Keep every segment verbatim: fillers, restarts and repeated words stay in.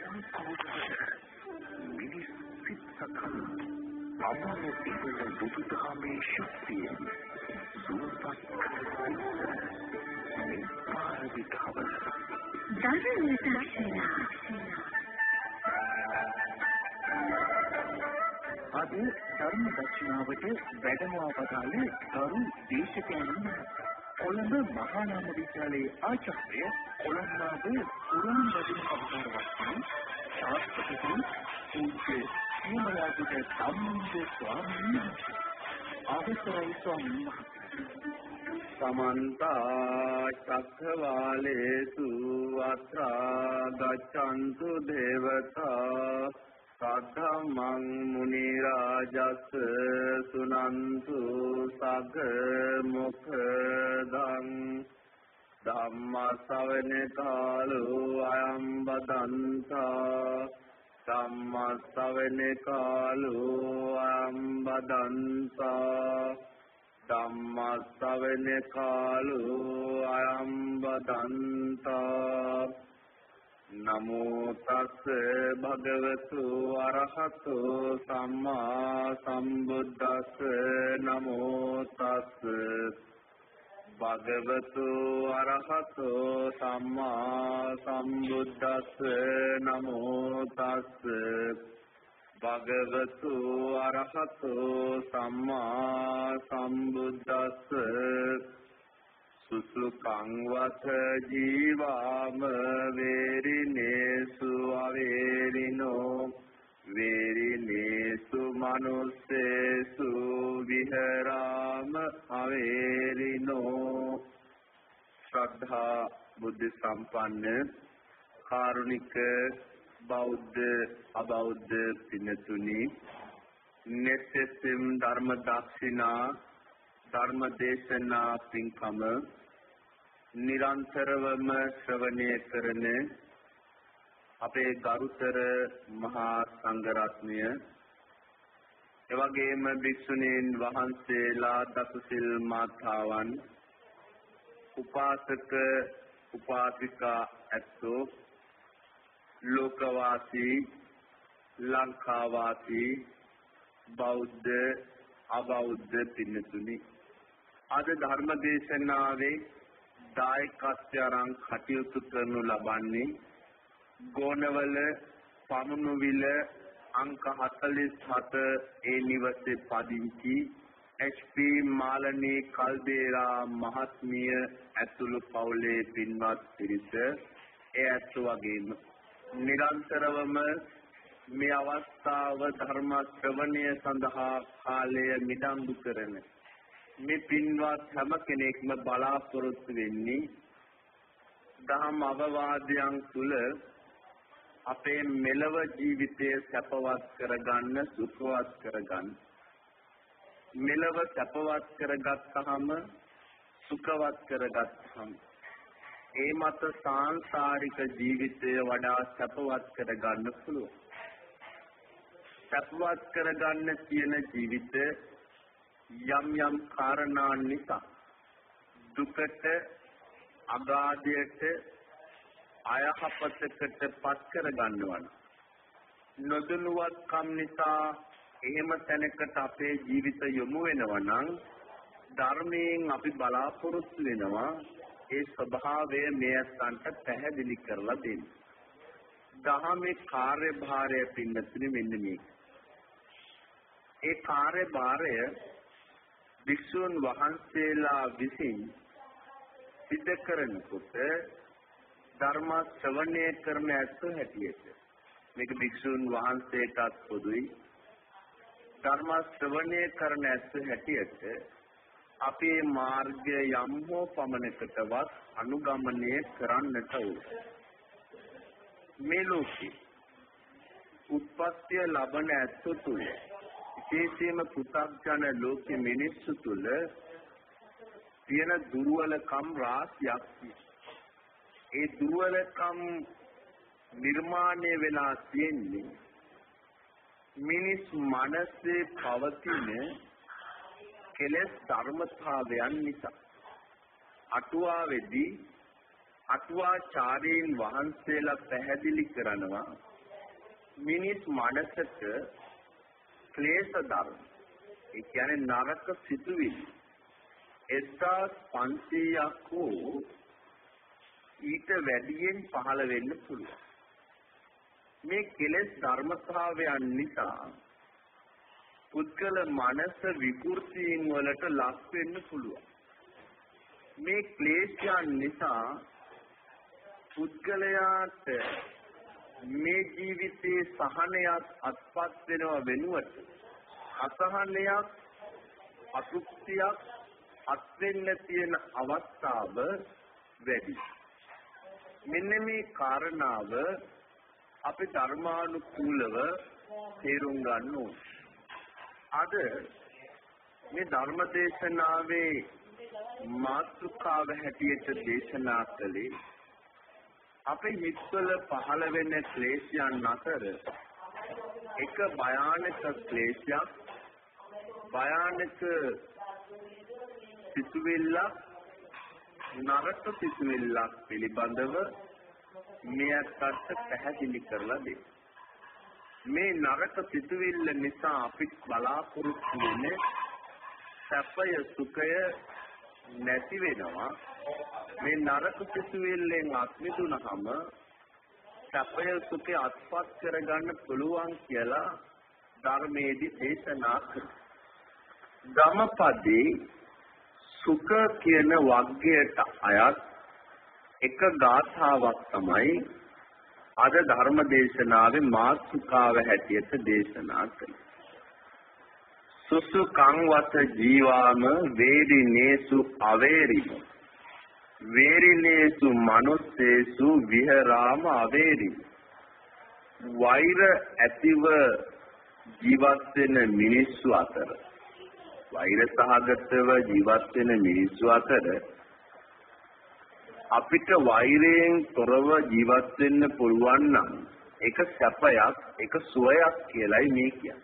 මිනිස් සිත් සකල අමන ඉහළ බුදුදහමේ ශක්තියෙන් සුවපත් මේ පාරමිතාව ධර්මයේ අද ධර්ම දක්ෂිනාවට වැඩමවා පතාලේ ගරු දේශකයන් කොළඹ මහා නාම විද්‍යාලයේ ආචාර්ය කොළඹ පුරාණ වදින අවතාරවත්තුන් ශාස්ත්‍රපති පූජ්‍ය සීමලාගුඩ ධම්මික ස්වාමීන් වහන්සේ අවසරයි ස්වාමීන් වහන්සේ සමන්ත චක්ඛවාලේසු අත්‍රා ගච්ඡන්තු දේවතා සද්ධම්මං මුනි රාජස් සුනන්තු සග්ග මොක්ඛදං ධම්ම ශ්‍රවණ කාලෝ අයං බදන්තා ධම්ම ශ්‍රවණ කාලෝ අයං බදන්තා ධම්ම ශ්‍රවණ කාලෝ අයං බදන්තා නමෝ තස් භගවතු අරහතෝ සම්මා සම්බුද්දස්ස නමෝ තස් භගවතු අරහතෝ සම්මා සම්බුද්දස්ස නමෝ තස් භගවතු අරහතෝ සම්මා සම්බුද්දස්ස සුසුකං වත ජීවාම වේරිනේසු අවේරිනෝ වේරිනේසු මනුස්සේසු විහරාම අවේරිනෝ ශ්‍රද්ධා බුද්ධ සම්පන්න කාරුණික බෞද්ධ අබෞද්ධ පින්තුනි නෙත්සෙම් ධර්ම දක්ෂිනා ධර්ම දේශනා පින්කම නිරන්තරවම ශ්‍රවණය කරන අපේ ගරුතර මහා සංඝරත්නය එවැගේම භික්ෂුණීන් වහන්සේලා දසසිල් මාතාවන් උපාසක උපාසිකා ඇත්තෝ ලෝකවාසී ලංකාවාසී බෞද්ධ අබෞද්ධ පින්තුනි අද ධර්ම දේශනාවේ දායකත්වයෙන් අරන් කටයුතු කරනු ලබන්නේ ගෝනවල පමුණුවිල අංක හතළිස් හත ඒ නිවසේ පදිංචි එච් පී මාලනී කල්දේරා මහත්මිය ඇතුළු පවුලේ පින්වත් පිරිස ඒ ඇත්ත වගේම නිරන්තරවම මේ අවස්ථාව ධර්ම ශ්‍රවණය සඳහා කාලය මිඩංගු කරන මේ පින්වත් හැම කෙනෙක්ම බලාපොරොත්තු වෙන්නේ ධම්ම අවවාදයන් තුල අපේ මෙලව ජීවිතය සැපවත් කරගන්න සුඛවත් කරගන්න මෙලව සැපවත් කරගත්තාම සුඛවත් කරගත්තාම ඒ මත සාංශාරික ජීවිතය වඩා සැපවත් කරගන්න පුළුවන් සත්වත් කරගන්න තියෙන ජීවිතය යම් යම් කාරණා නිසා දුකට අගාධයට අයහපතකට පත් කරගන්නවා නොදැනුවත්කම් නිසා එහෙම තැනකට අපේ ජීවිත යොමු වෙනවා නම් ධර්මයෙන් අපි බලාපොරොත්තු වෙනවා ඒ ස්වභාවය මේ අස්තන්ට පැහැදිලි කරලා දෙන්න. දහමේ කාර්යභාරය පින්නතුනි මෙන්න මේක. ඒ කාර්යභාරය වික්ෂුන් වහන්සේලා විසින් සිදු කරනකොට ධර්ම ශ්‍රවණය කරන ඇත්ත හැටියට මේක වික්ෂුන් වහන්සේටත් පොදුයි ධර්ම ශ්‍රවණය කරන ඇත්ත හැටියට අපේ මාර්ගය යම් හෝ පමණකටවත් අනුගමනය කරන්නට ඕන මේ ලෝකේ උත්පත්ති ලබන ඇත්ත තුල විශේෂයෙන්ම පු탁ජන ලෝකෙ මිනිස්සු තුල තියෙන දුර්වලකම් රාශියක් ඒ දුර්වලකම් නිර්මාණය වෙලා තියෙන්නේ මිනිස් මනසේ පවතින කෙලෙස් ධර්මතාවයන් නිසා අටුවාවේදී අටුවාචාර්යයන් වහන්සේලා පැහැදිලි කරනවා මිනිස් මනසට ක්ලේශ ධර්ම ඒ කියන්නේ නරක සිතුවිලි එක්දාස් පන්සීයක් හෝ ඊට වැඩියෙන් පහළ වෙන්න පුළුවන්. මේ කෙලෙස් ධර්මතාවයන් නිසා පුද්ගල මනස විකෘතීන් වලට ලක් වෙන්න පුළුවන්. මේ ක්ලේශයන් නිසා පුද්ගලයාට මේ ජීවිතයේ සහනයක් අත්පත් වෙනව වෙනුවට අසහනයක් අතෘප්තියක් අත් වෙන්න තියෙන අවස්ථාව වැඩි. මෙන්න මේ කාරණාව අපි ධර්මානුකූලව තේරුම් ගන්න ඕනේ. අද මේ ධර්ම දේශනාවේ මාතෘකාව හැටියට දේශනා කළේ අපේ හිත්වල පහළ වෙන ක්ලේශයන් අතර එක භයානක ක්ලේශයක් භයානක සිතුවිල්ලක් නරක සිතුවිල්ලක් පිළිබඳව මෙයකට පැහැදිලි කරලා දෙන්න. මේ නරක සිතුවිල්ල නිසා අපි බලාපොරොත්තු වෙන්නේ සැපය සුඛය නැති වෙනවා. මේ නරක සිතුවිල්ලෙන් අත්මිදුනහම සැපය සුඛය අත්පත් කරගන්න පුළුවන් කියලා ධර්මයේදී දේශනා කරනවා. ධම්මපදයේ සුඛ කියන වර්ගයට අයත් එක ගාථාවක් තමයි අද ධර්ම දේශනාවේ මාතෘකාව හැටියට දේශනා කළේ. සුසුකං වත ජීවාම වේරිනේසු අවේරිම වේරිනේසු මනුස්සේසු විහරාම අවේරිම. වෛර ඇතිව ජීවත් වෙන මිනිස්සු අතර වෛර සහගතව ජීවත් වෙන මිනිස්සු අතර අපිට වෛරයෙන් තොරව ජීවත් වෙන්න පුළුවන් නම් ඒක සැපයක් ඒක සුවයක් කියලායි මේ කියන්නේ.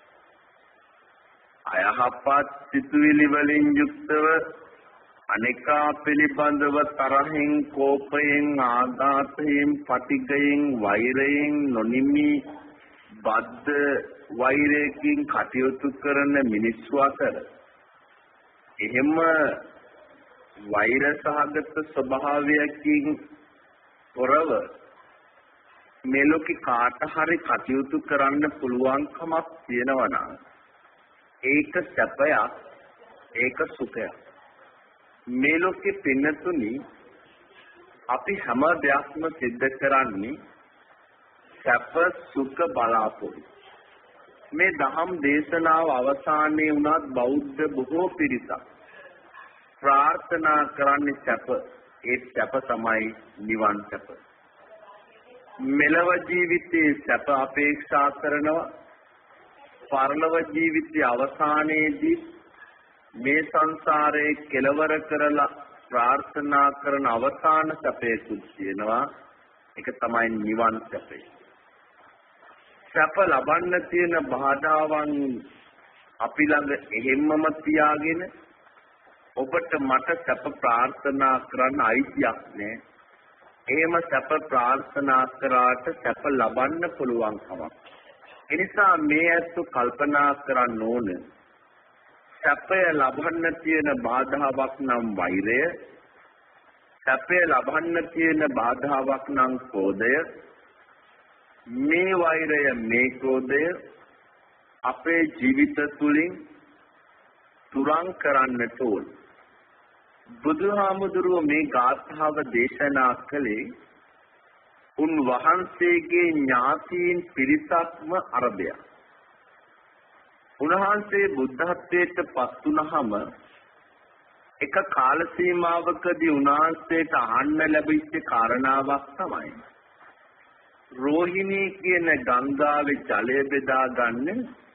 අයහපත් සිතුවිලි වලින් යුක්තව අනේකා පිළිබඳව තරහින් කෝපයෙන් ආඝාතයෙන් පටිඝයෙන් වෛරයෙන් නොනිමි බද්ධ වෛරයෙන් කටයුතු කරන මිනිස්සු අතර එහෙම වෛර සහගත ස්වභාවයකින් තොරව මේ ලෝකේ කාට හරි කටයුතු කරන්න පුළුවන්කමක් තියෙනවා නම් ඒක සැපයක් ඒක සුඛයක්. මේ ලෝකේ පින්නතුනි අපි හැම දෙයක්ම සිද්ධ කරන්නේ සැප සුඛ බලාපොරොත්තු. මේ දහම් දේශනාව අවසානයේ වුණත් බෞද්ධ බොහෝ පිරිසක් ප්‍රාර්ථනා කරන්නේ සැප. ඒ සැප තමයි නිවන් සැප. මෙලව ජීවිතයේ සැප අපේක්ෂා කරනවා. පරලොව ජීවිතයේ අවසානයේදී මේ සංසාරේ කෙලවර කරලා ප්‍රාර්ථනා කරන අවසාන සැපයකුත් තියෙනවා. ඒක තමයි නිවන් සැපය. සැප ලබන්න තියෙන බාධාවන් අපි ළඟ එහෙම්මම තියාගෙන ඔබට මට සැප ප්‍රාර්ථනා කරන්න අයිතියක් නෑ. එහෙම සැප ප්‍රාර්ථනා කරාට සැප ලබන්න පුළුවන් කමක්. ඒ නිසා මේ ඇත්තු කල්පනා කරන්න ඕන සැපය ලබන්න තියෙන බාධාවක් නම් වෛරය, සැපය ලබන්න තියෙන බාධාවක් නම් ක්‍රෝධය. මේ වෛරය මේ ක්‍රෝධය අපේ ජීවිත තුළින් තුරන් කරන්නට ඕන. බුදුහාමුදුරුව මේ ගාථාව දේශනා කළේ උන්වහන්සේගේ ඥාතීන් පිරිසක්ම අරබයා. උන්වහන්සේ බුද්ධත්වයට පත් වුණාම එක කාල සීමාවකදී උන්වහන්සේට අහන්න ලැබිච්ච කාරණාවක් තමයි රෝහිණී කියන ගංගාවේ ජලය බෙදා ගන්න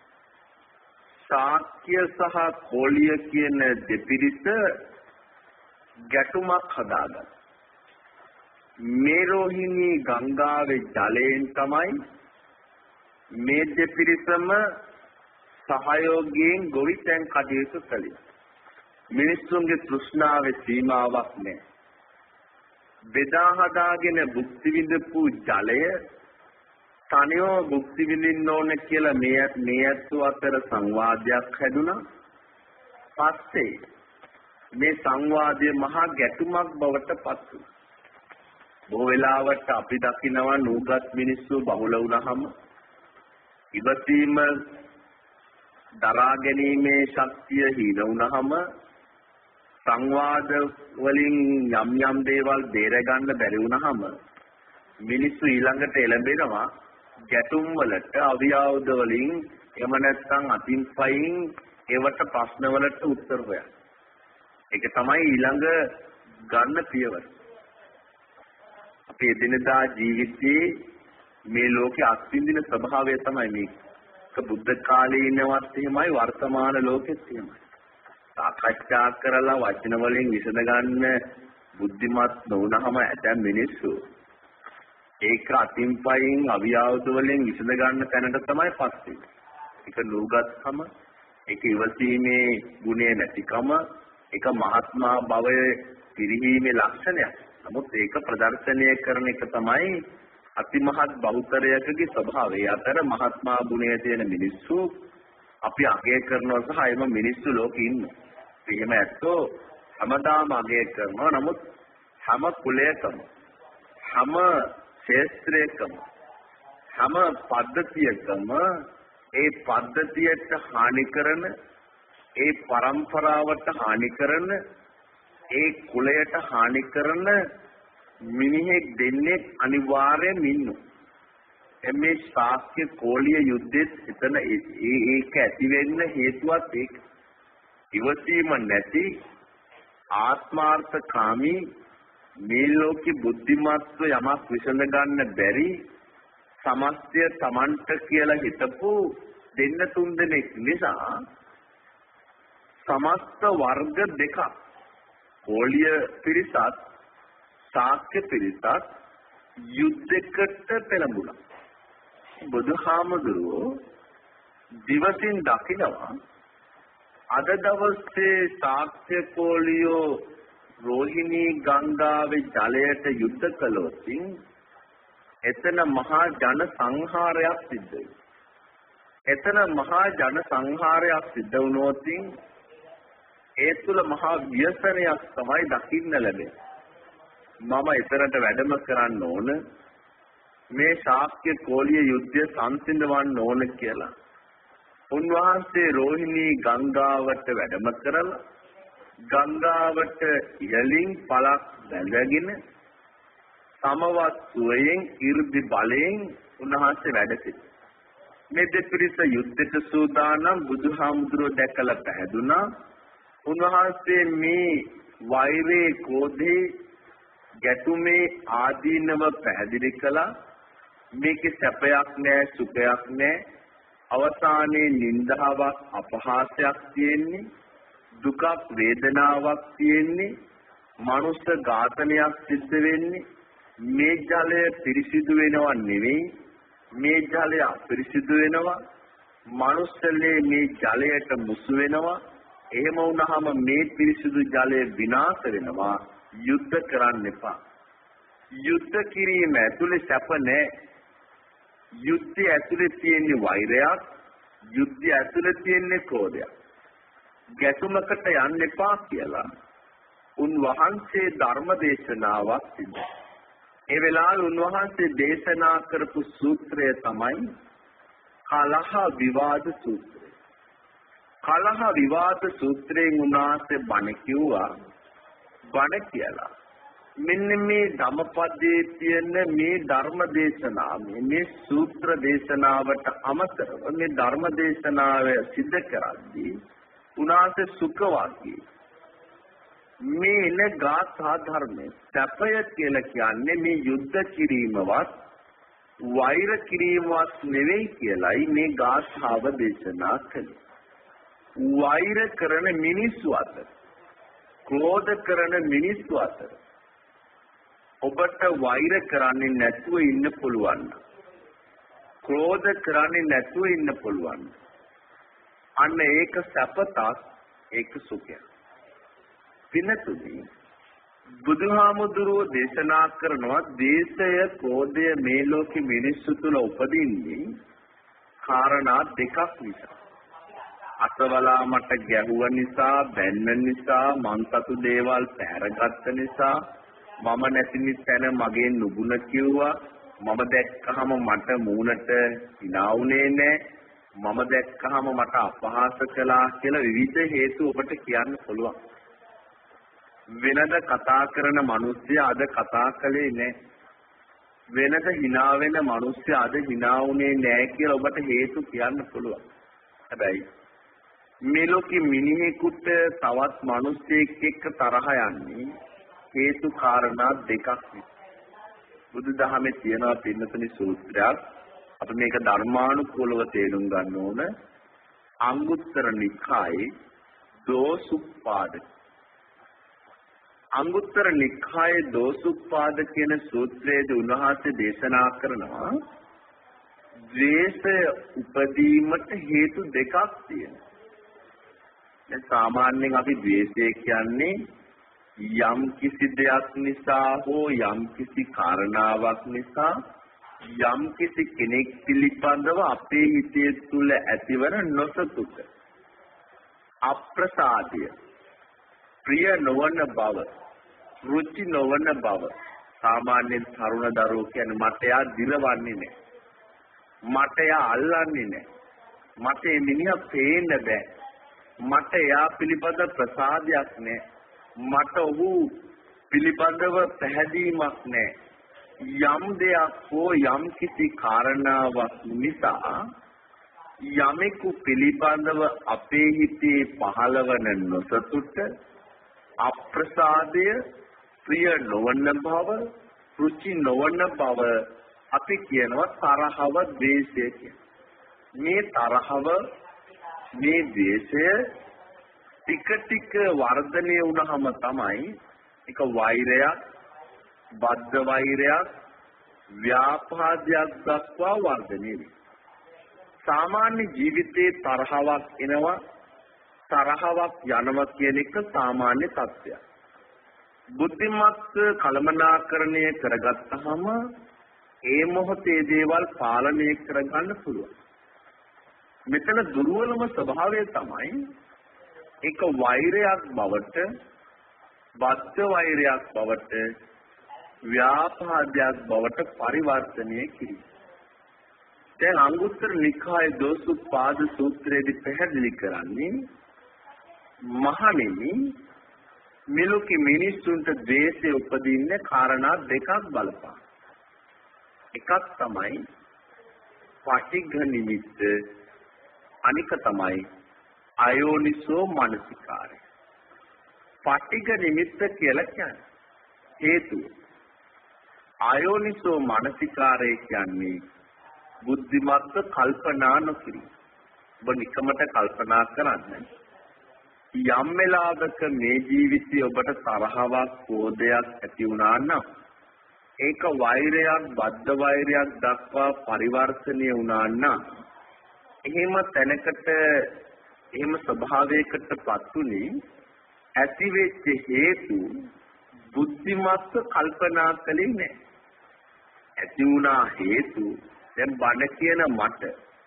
ශාක්‍ය සහ කෝලිය කියන දෙපිරිස ගැටුමක් හදාගත්තා. මේ රෝහිණී ගංගාවේ ජලයෙන් තමයි මේ දෙපිරිසම සහයෝගයෙන් ගොවිතැන් කටයුතු කළේ. මිනිස්සුන්ගේ තෘෂ්ණාවේ සීමාවක් නැහැ. බෙදා හදාගෙන භුක්ති විඳපු ජලය තනියම භුක්ති විඳින්න ඕනේ කියලා මේ මේ ඇත්තු අතර සංවාදයක් හැදුනා. පස්සේ මේ සංවාදයේ මහා ගැටුමක් බවට පත් වුණා. බොහෝ වෙලාවට අපි දකිනවා නූගත් මිනිස්සු බහුල වුණාම ඉවසීම දරා ගැනීමේ ශක්තිය හීන වුණාම සංවාද වලින් යම් යම් දේවල් බේර ගන්න බැරි වුණාම මිනිස්සු ඊළඟට එළඹෙනවා ගැටුම් වලට අවියාවුද වලින් එහෙම නැත්නම් අතින් පයින් ඒවට ප්‍රශ්න වලට උත්තර හොයන. ඒක තමයි ඊළඟ ගන්න පියවර. අපේ දිනදා ජීවිතයේ මේ ලෝකයේ අත්විඳින ස්වභාවය තමයි මේක. ඒක බුද්ධ කාලේ ඉන්නවත් එහෙමයි වර්තමාන ලෝකෙත් එහෙමයි. සාකච්ඡා කරලා වචන වලින් විසඳ ගන්න බුද්ධිමත් නොවුනහම ඇතැම් මිනිස්සු ඒක අතින් පයින් අවියාවුද වලින් විසඳ ගන්න තැනට තමයි පස්සේ. ඒක නුගත්කම, ඒක ඉවසීමේ ගුණය නැතිකම, ඒක මහත්මා භවයේ පිරිහීමේ ලක්ෂණයක්. නමුත් ඒක ප්‍රදර්ශනය කරන එක තමයි අතිමහත් බෞද්ධරයකගේ ස්වභාවය. අතර මහත්මා ගුණය තියෙන මිනිස්සු අපි අගය කරනවා සහ එම මිනිස්සු ලෝකෙ ඉන්නවා. එහෙම ඇත්තෝ හැමදාම අගය කරනවා. නමුත් හැම කුලයකම හැම ශේත්‍රයකම හැම පද්ධතියකම ඒ පද්ධතියට හානි කරන, ඒ પરම්පරාවට හානි කරන, ඒ කුලයට හානි කරන මිනිහෙක් දෙන්නේ අනිවාර්යෙන් ඉන්නවා. එමේ ශාක්‍ය කෝලිය යුද්ධෙත් එතන ඒක ඇති වෙන්න හේතුවත් ඒක. ඉවසීම නැති ආත්මාර්ථකාමී මේ ලෝකේ බුද්ධිමත්ව යමක් විසඳ ගන්න බැරි සමස්තය Tamanට කියලා හිතපු දෙන්න තුන් දෙනෙක් නිසා සමස්ත වර්ග දෙකක් කෝලිය පිරිසත් ශාක්‍ය පිරිසත් යුද්ධයකට පෙළඹුණා. බුදුහාමුදුරුවෝ දිවසින් දකිනවා අද දවසේ ශාක්‍ය කෝලියෝ රෝහිණී ගංගාවේ ජලයට යුද්ධ කළොත් එතන මහා ජන සංහාරයක් සිද්ධ වෙනවා. එතන මහා ජන සංහාරයක් සිද්ධ වුණොත් ඒ තුළ මහා ව්‍යසනයක් තමයි දකින්න ලැබෙන්නේ. මම එතරට වැඩම කරන්න ඕන මේ ශාක්‍ය කෝලිය යුද්ධය සංසිඳවන්න ඕන කියලා උන්වහන්සේ රෝහිණී ගංගාවට වැඩම කරලා ගංගාවට ඉහළින් පළක් බැඳගෙන සමවත් සුවයෙන් 이르දි බලයෙන් උන්වහන්සේ වැඩ සිටියා. මේ දෙපිරිස යුද්ධයට සූදානම් බුදුහාමුදුරුවෝ දැකලා පැහැදුනා. උන්වහන්සේ මේ වෛරේ ක්‍රෝධේ ගැටුමේ ආදීනව පැහැදිලි කළා. මේකේ සැපයක් නැහැ, සුඛයක් නැහැ. අවසානයේ නිന്ദාවක්, අපහාසයක් තියෙන්නේ. දුකක්, වේදනාවක් තියෙන්නේ. මනුස්ස ඝාතනයක් සිද්ධ වෙන්නේ. මේ ජලය පිරිසිදු වෙනව නෙවෙයි. මේ ජලය අපිරිසිදු වෙනවා. මනුස්සලේ මේ ජලයට මුසු වෙනවා. එහෙම වුණාම මේ පිරිසිදු ජලය විනාශ වෙනවා. යුද්ධ කරන්න එපා. යුද්ධ කිරීම ඇතුලේ සැප නැහැ. යුද්ධය ඇතුලේ තියෙන වෛරයක්, යුද්ධය ඇතුලේ තියෙන ක්‍රෝධයක්. ගැටුමකට යන්න එපා කියලා උන්වහන්සේ ධර්ම දේශනාවක් සිදු. ඒ වෙලාවේ උන්වහන්සේ දේශනා කරපු සූත්‍රය තමයි කලහ විවාද සූත්‍රය. කලහ විවාද සූත්‍රයෙන් උන්වහන්සේ බණ කිව්වා. බණ කියලා මෙන්න මේ ධම්මපදයේ තියෙන මේ ධර්ම දේශනාව මේ සූත්‍ර දේශනාවට අමතරව මේ ධර්ම දේශනාව සිද්ධ කරද්දී උන්වහන්සේ සුඛවාදී මේ ඉන ගාථා ධර්මයේ සැපය කියලා කියන්නේ මේ යුද්ධ කිරීමවත් වෛර කිරීමවත් නෙවෙයි කියලායි මේ ගාථාව දේශනා කළේ. වෛර කරන මිනිස්සු අතර, ක්‍රෝධ කරන මිනිස්සු අතර ඔබට වෛර කරන්නේ නැතුව ඉන්න පුළුවන්. ක්‍රෝධ කරන්නේ නැතුව ඉන්න පුළුවන්. අන්න ඒක සැපතක්, ඒක සුඛයක්. පිනතුනි බුදුහාමුදුරුවෝ දේශනා කරනවා දේශය කෝධය මේ ලෝකෙ මිනිස්සු තුල උපදින්නේ කාරණා දෙකක් නිසා. අතවලා මට ගැහුව නිසා, බැන්න නිසා, මං සතු දේවල් පැහැරගත්ත නිසා, මම නැති තැන මගේ නුගුණ කිව්වා, මම දැක්කහම මට මූණට hina වුණේ නැහැ, මම දැක්කහම මට අපහාස කළා කියලා විවිධ හේතු ඔබට කියන්න පුළුවන්. වෙනද කතා කරන මිනිස්සු අද කතා කළේ නැහැ. වෙනද hina වෙන මිනිස්සු අද hina වුණේ නැහැ කියලා ඔබට හේතු කියන්න පුළුවන්. හැබැයි මේ ලෝකෙ මිනිහෙකුට තවත් මිනිස්සෙක් එක්ක තරහ යන්නේ හේතු කාරණා දෙකක් නිසා. බුදුදහමේ තියෙනවා පින්නතුනි සූත්‍රයක්. අපි මේක ධර්මානුකූලව තේරුම් ගන්න ඕන. අංගුත්තර නිකායේ දෝසුප්පාද. අංගුත්තර නිකායේ දෝසුප්පාද කියන සූත්‍රයේදී උන්වහන්සේ දේශනා කරනවා ද්වේෂය උපදීමට හේතු දෙකක් තියෙනවා. දැන් සාමාන්‍යයෙන් අපි ද්වේෂය කියන්නේ යම් කිසි දෙයක් නිසා හෝ යම් කිසි කාරණාවක් නිසා යම් කිසි කෙනෙක් පිළිබඳව අපේ හිතේ තුල ඇතිවන නොසතුට, අප්‍රසාදය, ප්‍රිය නොවන බව, රුචි නොවන බව. සාමාන්‍යයෙන් තරුණ දරුවෝ කියන්නේ මට යා දිරවන්නේ නැහැ, මට යා අල්ලන්නේ නැහැ, මට මේ මිනිහා පේන්න බෑ, මට යා පිළිබඳ ප්‍රසාදයක් නැහැ, මට ඔහු පිළිබඳව පැහැදීමක් නැහැ. යම් දෙයක් හෝ යම් කිසි කාරණාවක් නිසා යමෙකු පිළිබඳව අපේ හිතේ පහළවන නොසතුට, අප්‍රසාදය, ප්‍රිය නොවන බව, රුචි නොවන බව අපි කියනවා තරහව, ද්වේෂය කියලා. මේ තරහව, මේ ද්වේෂය ටික ටික වර්ධනය වුණාම තමයි එක වෛරයක්, බද්ධ වෛරයක්, ව්‍යාපාදයක් දක්වා වර්ධනය වෙන්නේ. සාමාන්‍ය ජීවිතයේ තරහවක් එනවා, තරහවක් යනවා කියන එක සාමාන්‍ය තත්ත්වයක්. බුද්ධිමත් කළමනාකරණය කරගත්තාම ඒ මොහොතේ දේවල් පාලනය කරගන්න පුළුවන්. මෙතන දුර්වලම ස්වභාවය තමයි එක වෛරයක් බවට, බද්ධ වෛරයක් බවට, ව්‍යාපාදයක් බවට පරිවර්තනය කිරීම. දැන් අංගුත්තර නිකායේ දෝසුප්පාද සූත්‍රයේදී පැහැදිලි කරන්නේ මහණෙනි මෙලොකේ මිනිසුන්ට ද්වේෂය උපදින්නේ කාරණා දෙකක් බලපාන. එකක් තමයි පටිඝ නිමිත්ත, අනික තමයි අයෝනිසෝ මනසිකාරය. පටිඝ නිමිත්ත කියලා කියන්නේ හේතුව. අයෝනිසෝ මනසිකාරය කියන්නේ බුද්ධිමත්ව කල්පනා නොකිරීම. ඔබ නිකමට කල්පනා කරන්න. යම් වෙලාවක මේ ජීවිතයේ ඔබට තරහවක්, ක්‍රෝධයක් ඇති වුණා නම් ඒක වෛරයක්, බද්ධ වෛරයක් දක්වා පරිවර්තනය වුණා නම් එහෙම තැනකට, එහෙම ස්වභාවයකටපත් උනේ ඇති වෙච්ච හේතු බුද්ධිමත්ව කල්පනා කළේ නැහැ. ඇති වුණා හේතු දැන් බණ කියන මට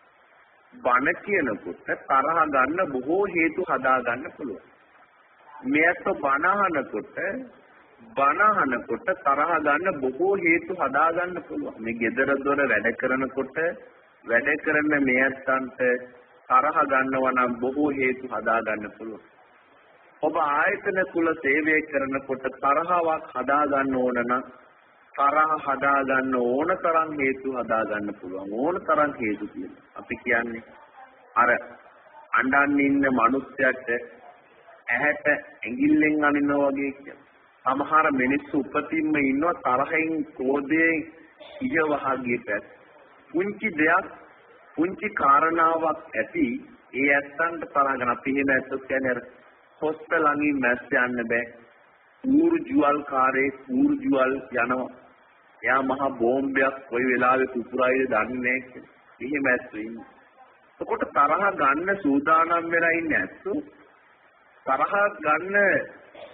බණ කියනකොට තරහ ගන්න බොහෝ හේතු හදා ගන්න පුළුවන්. මෙයත් බණ අහනකොට බණ අහනකොට තරහ ගන්න බොහෝ හේතු හදා ගන්න පුළුවන්. මේ gedara dora වැඩ කරනකොට වැඩ කරන මෙයන්ට තරහ ගන්නවා නම් බොහෝ හේතු හදා ගන්න පුළුවන්. ඔබ ආයතන කුල සේවය කරනකොට තරහවක් හදා ගන්න ඕන නම් තරහ හදා ගන්න ඕන තරම් හේතු හදා ගන්න පුළුවන්. ඕන තරම් හේතු තියෙනවා. අපි කියන්නේ අර අඬන් ඉන්න මිනිස්සයාට ඇහැට ඇඟිල්ලෙන් අනිනවා වගේ කියන. සමහර මිනිස්සු උපතින්ම ඉන්නවා තරහෙන්, ක්‍රෝධයෙන් ඉහවහගේ පැත්. පුංචි දෙයක්, පුංචි කාරණාවක් ඇති ඒ ඇත්තන්ට තරහ ගන්න. අපි එහෙම ඇත්තොත් කියන්නේ අර හොස්ත ළඟින් මැස්ස යන්න බෑ. ඌරු ජුවල් කාරේ ඌරු ජුවල් යනවා. එයා මහා බෝම්බයක් කොයි වෙලාවෙ පුපුරයිද දන්නේ නැහැ. එහෙම ඇස්සු ඉන්නේ. එතකොට තරහ ගන්න සූදානම් වෙලා ඉන්නේ ඇස්සු. තරහ ගන්න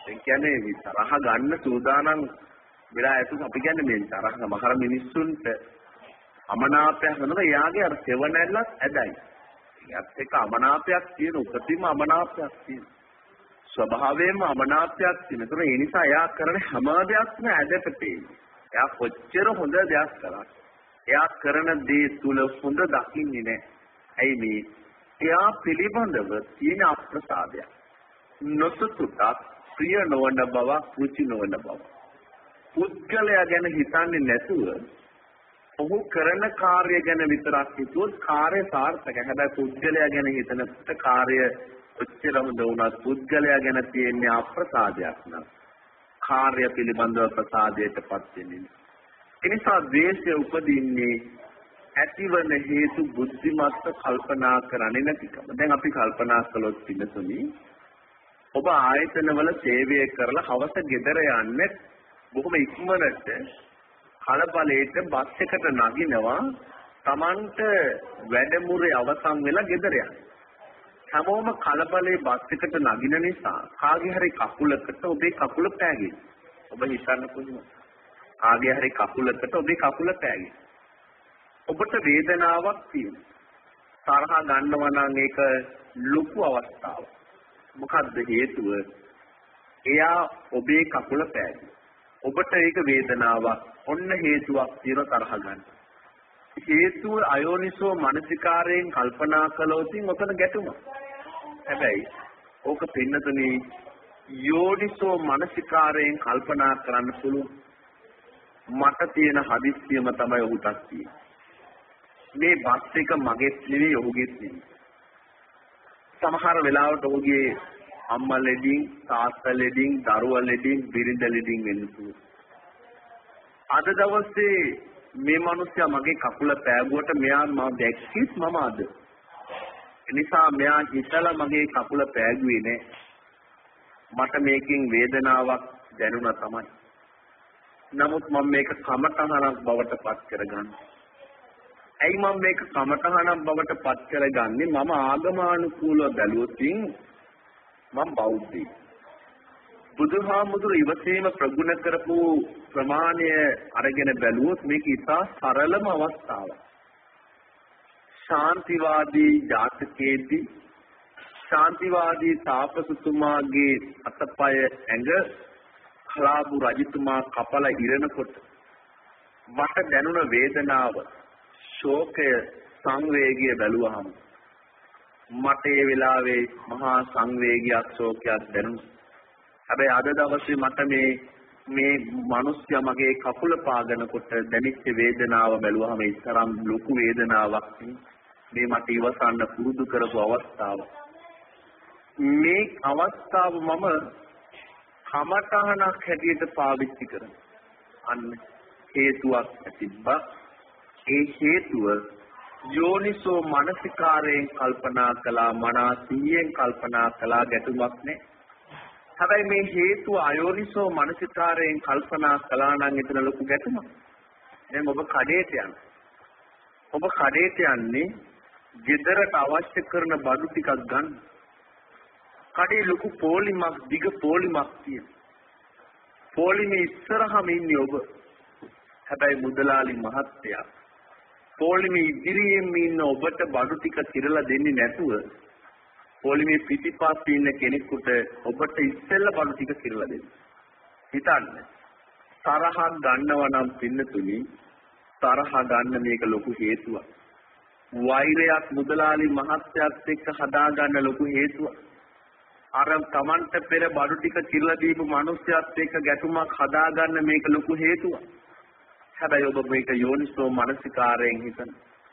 ඒ කියන්නේ මේ තරහ ගන්න සූදානම් වෙලා ඇතුළු අපි කියන්නේ මේ තරහ මහර මිනිස්සුන්ට අමනාපයක් වෙනවා. එයාගේ අර සෙවණැල්ලත් ඇදයි. ඒත් එක්ක අමනාපයක් තියෙන උපතින්ම අමනාපයක් තියෙන. ස්වභාවයෙන්ම අමනාපයක් තියෙන. ඒතර ඒ නිසා එයා කරන හැම දෙයක්ම ඇදට පේන්නේ. එයා කොච්චර හොඳ දෙයක් කරා. එයා කරන දේ තුල හොඳ දකින්නේ නැහැ. ඇයි මේ? එයා පිළිබඳව තියෙන අප්‍රසාදය. නොසතුටක්, ප්‍රිය නොවන බව, රුචි නොවන බව. පුද්ගලයා ගැන හිතන්නේ නැතුව ඔහු කරන කාර්ය ගැන විතරක් හිතුවොත් කාර්ය සාර්ථකයි. හැබැයි පුද්ගලයා ගැන හිතනකොට කාර්ය ඔච්චර හොඳ වුණත් පුද්ගලයා ගැන තියෙන අප්‍රසාදයක් නම් කාර්ය පිළිබඳව ප්‍රසාදයටපත් වෙන්නේ. ඒ නිසා ද්වේෂය උපදින්නේ ඇතිවන හේතු බුද්ධිමත්ව කල්පනා කරන්නේ නැතිකම. දැන් අපි කල්පනා කළොත් පිළිතුරු ඔබ ආයතනවල සේවය කරලා හවස ගෙදර යන්නේ බොහොම ඉක්මනට කලබලයට බස් එකට නගිනවා Tamanට වැඩමුරේ අවසන් වෙලා ගෙදර යනවා. හැමෝම කලබලේ බස් එකට නගින නිසා කාගේ හරි කකුලකට ඔබේ කකුල පෑගේ. ඔබ හිතන්න පුළුවන්. කාගේ හරි කකුලකට ඔබේ කකුල පෑගේ. ඔබට වේදනාවක් තියෙනවා. තරහ ගන්නවා නම් ඒක ලොකු අවස්ථාවක්. මොකද්ද හේතුව? එයා ඔබේ කකුල පෑගේ. ඔබට ඒක වේදනාවක්. ඔන්න හේතුවක් තියෙන තරහ ගන්න. හේතුව අයෝනිසෝ මනසිකාරයෙන් කල්පනා කළොත් ඔතන ගැටුමක්. හැබැයි ඕක පින්නතුනේ යෝනිසෝ මනසිකාරයෙන් කල්පනා කරන්න පුළුවන්. මට තියෙන හදිස්සියම තමයි ඔහුටත් තියෙන්නේ. මේ බස් එක මගේත් නෙවෙයි ඔහුගේත් නෙවෙයි. සමහර වෙලාවට ඔහුගේ අම්මා ලෙඩින්, තාත්තා ලෙඩින්, දරුවා ලෙඩින්, බිරිඳ ලෙඩින් වෙන්න පුළුවන්. අද දවසේ මේ මිනිස්සයා මගේ කකුල පෑගුවට මෙයා මම දැක්කිත් මම අද. එනිසා මෙයා හිතලා මගේ කකුල පෑගුවේ නෑ. මට මේකෙන් වේදනාවක් දැනුණා තමයි. නමුත් මම මේක කමටහනක් බවට පත් කරගන්න. ඇයි මම මේක කමටහනක් බවට පත් කරගන්නේ? මම ආගමානුකූලව බැලුවොත් මම බෞද්ධයෙක්. බුදුහාමුදුරු ඉවසීම ප්‍රගුණ කරපු ප්‍රමාණය අරගෙන බැලුවොත් මේක ඉතා සරලම අවස්ථාවක්. ශාන්තිවාදී ජාතකයේදී ශාන්තිවාදී තාපසතුමාගේ අතපය ඇඟ කලාබු රජතුමා කපලා ඉරනකොට මට දැනුණ වේදනාව, ශෝකය, සංවේගය බැලුවහම මට ඒ වෙලාවේ මහා සංවේගයක්, ශෝකයක් දැනුණා. හැබැයි අද දවසේ මට මේ මේ මිනිස්සයා මගේ කකුල පාගනකොට දැනෙච්ච වේදනාව බැලුවහම ඒ තරම් ලොකු වේදනාවක් මේ මට ඉවසන්න පුරුදු කරපු අවස්ථාව. මේ අවස්ථාව මම කමඨහනක් හැටියට පාවිච්චි කරනවා. අන්න හේතුවක් තිබ්බා. ඒ හේතුව යෝනිසෝ මනසිකාරයෙන් කල්පනා කළා, මනා සිහියෙන් කල්පනා කළා, ගැටුමක් නෑ. හැබැයි මේ හේතුව අයෝනිසෝ මනසිකාරයෙන් කල්පනා කළා නම් එතන ලොකු ගැටුමක්. දැන් ඔබ කඩේට යනවා. ඔබ කඩේට යන්නේ ගෙදරට අවශ්‍ය කරන බඩු ටිකක් ගන්න. කඩේ ලොකු පොලිමක්, දිග පොලිමක් තියෙනවා. පොලිමේ ඉස්සරහම ඉන්නේ ඔබ. හැබැයි මුදලාලි මහත්තයා පොලිමේ ඉදිරියෙන් ඉන්න ඔබට බඩු ටික තිරලා දෙන්නේ නැතුව පොලිමේ පිටිපස්සේ ඉන්න කෙනෙකුට ඔබට ඉස්සෙල්ලා බඩු ටික තිරලා දෙන්න. හිතන්න. තරහක් ගන්නවා නම් පින්නතුනි, තරහ ගන්න මේක ලොකු හේතුවක්. වෛරයක් මුදලාලි මහත්තයාත් එක්ක හදාගන්න ලොකු හේතුවක්. අර Tamanට පෙර බඩු ටික තිරලා දීපු මිනිස්යාත් එක්ක ගැටුමක් හදාගන්න මේක ලොකු හේතුවක්. හැබැයි ඔබ මේක යෝනිසෝ මනසිකාරයෙන් හිතන.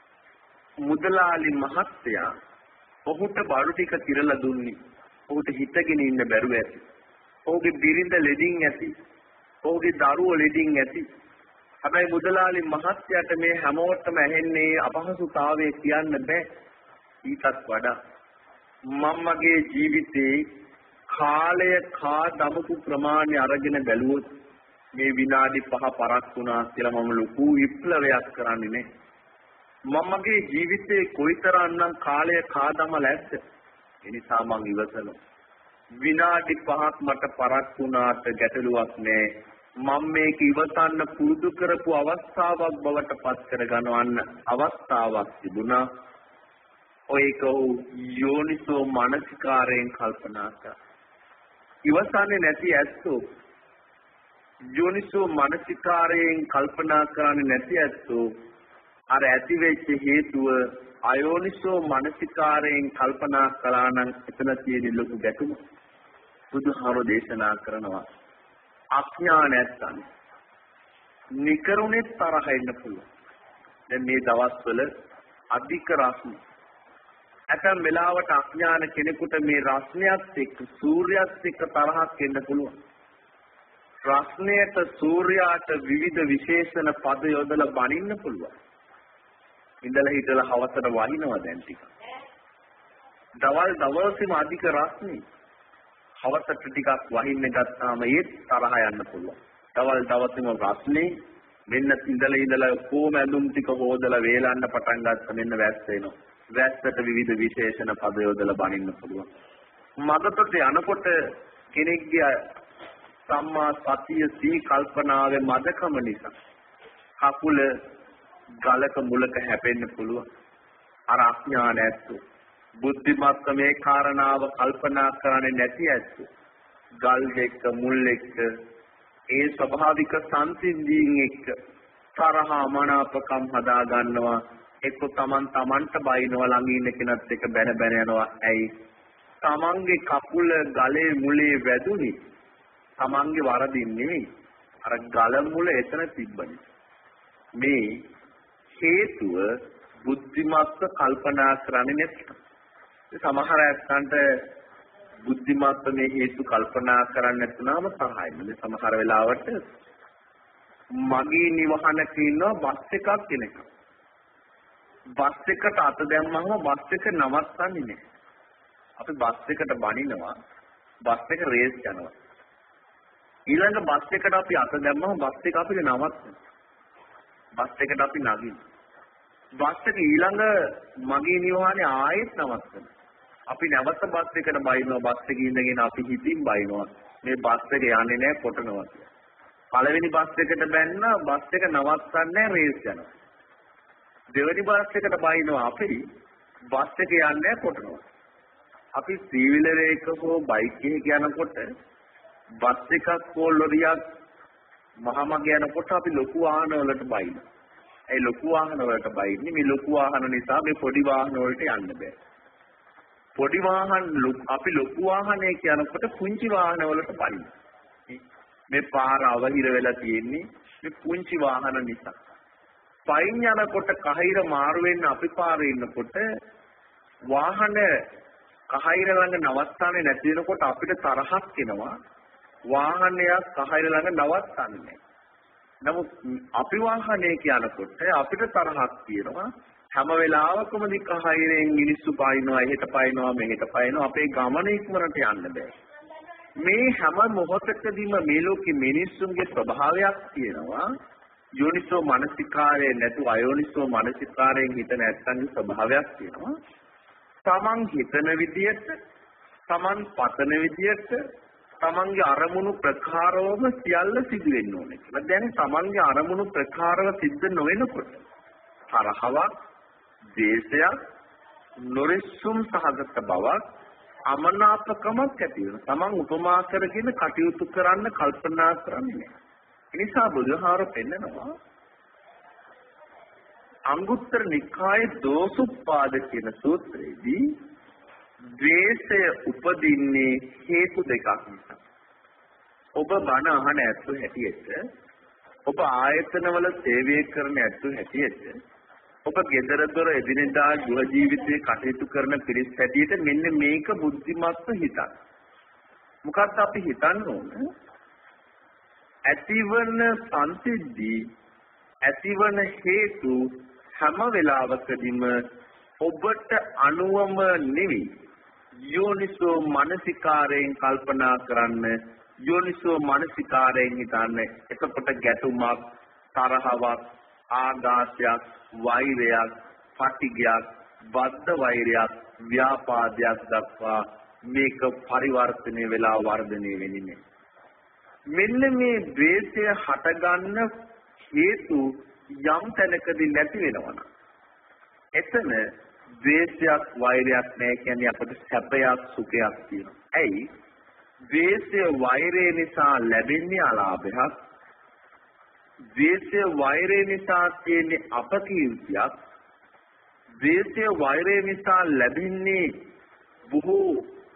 මුදලාලි මහත්තයා ඔහුට බඩු ටික තිරලා දුන්නේ. ඔහුට හිතගෙන ඉන්න බැරුව ඇති. ඔහුගේ බිරිඳ ලෙඩින් ඇති. ඔහුගේ දරුවෝ ලෙඩින් ඇති. හැබැයි මුදලාලි මහත්තයාට මේ හැමෝටම ඇහෙන්නේ අපහසුතාවය කියන්න බෑ. ඊටත් වඩා මම මගේ ජීවිතේ කාලය කා දමපු ප්‍රමාණය අරගෙන බැලුවොත් මේ විනාඩි පහ පරක් වුණා කියලා මම ලොකු විප්ලවයක් කරන්නේ නේ. මම මගේ ජීවිතේ කොයිතරම්නම් කාලය කා දමලා ඇද්ද? ඒ නිසා මම ඉවසනවා. විනාඩි පහක් මට පරක් වුණාට ගැටලුවක් නෑ. මම මේක ඉවසන්න පුරුදු කරපු අවස්ථාවක් බවට පත් කරගන්නවන්න අවස්ථාවක් තිබුණා. ඔයක යෝනිසෝ මනසිකාරයෙන් කල්පනා කර. ඉවසන්නේ නැති ඇත්තෝ යෝනිසෝ මනසිකාරයෙන් කල්පනා කරන්නේ නැති ඇත්තෝ අර ඇති වෙච්ච හේතුව අයෝනිසෝ මනසිකාරයෙන් කල්පනා කළා නම් එතන තියෙන ලොකු ගැටුම බුදුහාර දේශනා කරනවා. අඥාන නැත්තන් නිකරුණේ තරහ එන්න පුළුවන්. දැන් මේ දවස්වල අධික රස්නේ ඇතම් වෙලාවට අඥාන කෙනෙකුට මේ රස්නයත් එක්ක සූර්යයත් එක්ක තරහක් එන්න පුළුවන්. රස්නයට සූර්යාට විවිධ විශේෂණ පද යොදලා බණින්න පුළුවන්. ඉඳලා හිටලා හවසට වහිනවා දැන් ටික. දවල් දවසේම අධික රස්නේ හවසට ටිකක් වහින්න ගත්තාම ඒ තරහ යන්න පුළුවන්. දවල් දවසේම රස්නේ මෙන්න ඉඳලා ඉඳලා කොහොම ඇඳුම් ටික හොදලා වේලන්න පටන් ගත්ත මෙන්න වැස්ස එනවා. වැස්සට විවිධ විශේෂණ පද යොදලා බණින්න පුළුවන්. මගපත යනකොට කෙනෙක්ගේ සම්මා සතිය සී කල්පනාවේ මදකම නිසා කකුල ගලක මුලක හැපෙන්න පුළුවන්. අර අඥාන ඇත්තෝ බුද්ධිමත්ව මේ කාරණාව කල්පනා කරන්නේ නැති ඇත්තෝ ගල් දෙක මුල් එක්ක ඒ ස්වභාවික සංසිද්ධීන් එක්ක තරහ මනාපකම් හදා ගන්නවා. එක්ක තමන් තමන්ට බයිනවා ළඟ ඉන්න කෙනත් එක්ක බැන බැන යනවා. ඇයි? තමන්ගේ කකුල ගලේ මුලේ වැදුනි. තමන්ගේ වරදින් නෙවෙයි. අර ගල මුල එතන තිබ්බනේ. මේ හේතුව බුද්ධිමත්ව කල්පනා කරන්නේ නැත්නම්. සමහර අයන්ට බුද්ධිමත්ව මේ හේතු කල්පනා කරන්නේ නැතුනම සහායයි. සමහර වෙලාවට මගේ නිවහනක ඉන්නවා බස් එකක් කෙනෙක්. බස් එකට අත දැම්මම බස් එක නවත්තන්නේ නැහැ. අපි බස් එකට බනිනවා බස් එක රේස් යනවා. ඊළඟ බස් එකට අපි අත දැම්මම බස් එක අපිට නවත්තනවා. බස් එකට අපි නගිනවා. බස් එක ඊළඟ මගේ නිවහනේ ආයෙත් නවත්තනවා. අපි නැවත බස් එකට බයිනවා. බස් එකේ ඉඳගෙන අපි හිතින් බයිනවා මේ බස් එක යන්නේ නැහැ කොටනවා කියලා. පළවෙනි බස් එකට බැන්න බස් එක නවත්තන්නේ රේස් යනවා. දෙවෙනි බස් එකට බයිනවා අපි බස් එක යන්නේ කොටනවා. අපි සීවිලර් එක හෝ බයික් එකක යනකොට බස් එකක් හෝ ලොරියක් මහමග යනකොට අපි ලොකු වාහන වලට බයිනවා. ඒ ලොකු වාහන වලට බයින්නේ මේ ලොකු වාහන නිසා මේ පොඩි වාහන වලට යන්න බෑ. පොඩි වාහන අපි ලොකු වාහනයක යනකොට පුංචි වාහන වලට බයිනවා. මේ පාර අවහිර වෙලා තියෙන්නේ මේ පුංචි වාහන නිසා. පයින් යනකොට කහිර මාරු වෙන්න අපි පාරේ ඉන්නකොට වාහන කහිර ළඟ නවත්තන්නේ නැති වෙනකොට අපිට තරහක් එනවා. වාහනයක් කහිර ළඟ නවත්තන්නේ නැහැ. නමුත් අපි වාහනේ කියනකොට අපිට තරහක් තියෙනවා. හැම වෙලාවකම දික කහිරෙන් මිනිස්සු පයින්නවා, එහෙට පයින්නවා, මෙහෙට පයින්නවා. අපේ ගමන ඉක්මනට යන්න බෑ. මේ හැම මොහොතකදීම මේ ලෝකේ මිනිස්සුන්ගේ ස්වභාවයක් තියෙනවා. යෝනිසෝ මනසිකාරය නැතු අයෝනිසෝ මනසිකාරයෙන් හිතන ඇත්තන්ගේ ස්වභාවයක් තියෙනවා. තමන් හිතන විදියට, තමන් පතන විදියට, තමන්ගේ අරමුණු ප්‍රකාරවම සියල්ල සිදු වෙන්න ඕනේ කියලා. දැන් තමන්ගේ අරමුණු ප්‍රකාරව සිද්ධ නොවෙනකොට තරහවක්, ද්වේෂයක්, නොරිස්සුම් සහගත බවක්, අමනාපකමක් ඇති වෙනවා. තමන් උපමා කරගෙන කටයුතු කරන්න කල්පනා කරන්නේ නැහැ. එනිසා බුදුහාර පෙන්නනවා අංගුත්තර නිකායේ දෝසුප්පාද කියන සූත්‍රයේදී ද්වේෂය උපදින්නේ හේතු දෙකක් නිසා. ඔබ බණ අහන ඇත්තු හැටියට, ඔබ ආයතනවල සේවය කරන ඇත්තු හැටියට, ඔබ ගෙදර දොර එදිනෙදා ගෘහ ජීවිතයේ කටයුතු කරන පිරිස් හැටියට මෙන්න මේක බුද්ධිමත්ව හිතන්න. මොකක්ද අපි හිතන්න ඕන? ඇතිවන සංසිද්ධි, ඇතිවන හේතු හැම වෙලාවකදීම ඔබට අනුවම නෙවෙයි යෝනිසෝ මනසිකාරයෙන් කල්පනා කරන්න, යෝනිසෝ මනසිකාරයෙන් හිතන්න. එතකොට ගැටුමක්, තරහවක්, ආඝාතයක්, වෛරයක්, පටිඝයක්, බද්ධ වෛරයක්, ව්‍යාපාදයක් දක්වා මේක පරිවර්තනය වෙලා වර්ධනය වෙන්නේ. මෙන්න මේ ද්වේෂය හටගන්න හේතු යම් තැනකදී නැති වෙනවා. එතන ද්වේෂයක් වෛරයක් නැහැ කියන්නේ අපිට සැපයක් සුඛයක් තියෙනවා. ඇයි? ද්වේෂය වෛරය නිසා ලැබෙන්නේ අලාභයක්. ද්වේෂය වෛරය නිසා තියෙන්නේ අපකීර්තියක්. ද්වේෂය වෛරය නිසා ලැබෙන්නේ බොහෝ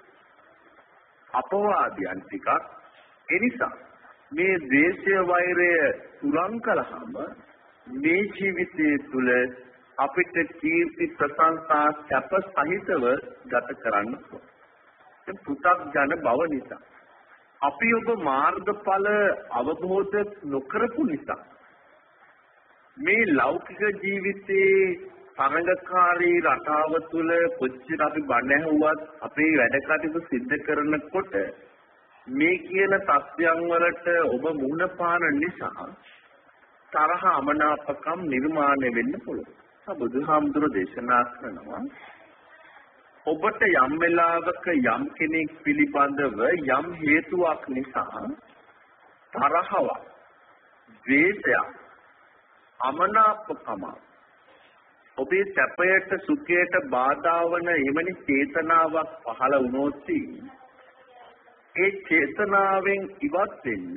අපවාදයන් ටිකක්. එනිසා මේ ද්වේෂය වෛරය තුරන් කළාම මේ ජීවිතය තුළ අපිට කීර්ති ප්‍රශංසා සැප සහිතව ගත කරන්න පුළුවන්. පු탁ජන බව නිසා අපි ඔබ මාර්ගඵල අවබෝධ නොකරපු නිසා මේ ලෞකික ජීවිතයේ තරඟකාරී රටාව තුළ කොච්චර අපි බණ ඇහුවත් අපේ වැඩ කටයුතු සිද්ධ කරනකොට මේ කියන තත්ත්වයන් වලට ඔබ මුහුණ පාන නිසා තරහ අමනාපකම් නිර්මාණය වෙන්න පුළුවන්. බුදුහාමුදුරෝ දේශනා කරනවා ඔබට යම් වෙලාවක යම් කෙනෙක් පිළිබඳව යම් හේතුවක් නිසා තරහව, ද්වේෂය, අමනාපකම ඔබේ සැපයට සුඛයට බාධා වන එවැනි චේතනාවක් පහළ වුණොත් ඒ චේතනාවෙන් ඉවත් වෙන්න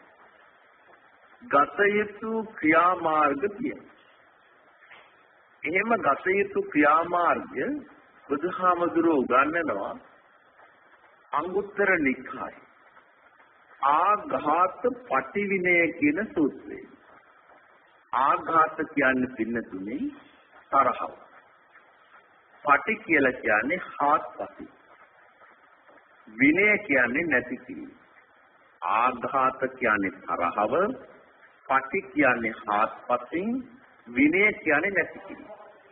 ගත යුතු ක්‍රියාමාර්ග තියෙනවා. එහෙම ගත යුතු ක්‍රියාමාර්ගය බුදුහාමුදුරුවෝ උගන්වනවා අංගුත්තර නිකායේ ආඝාත පටිවිනය කියන සූත්‍රයේ. ආඝාත කියන්නේ පින්නතුනේ තරහව. පටි කියලා කියන්නේ හාත්පස. විනය කියන්නේ නැති කිරීම. ආඝාත කියන්නේ තරහව, පටි කියන්නේ හාත්පසින්, විනය කියන්නේ නැති කිරීම.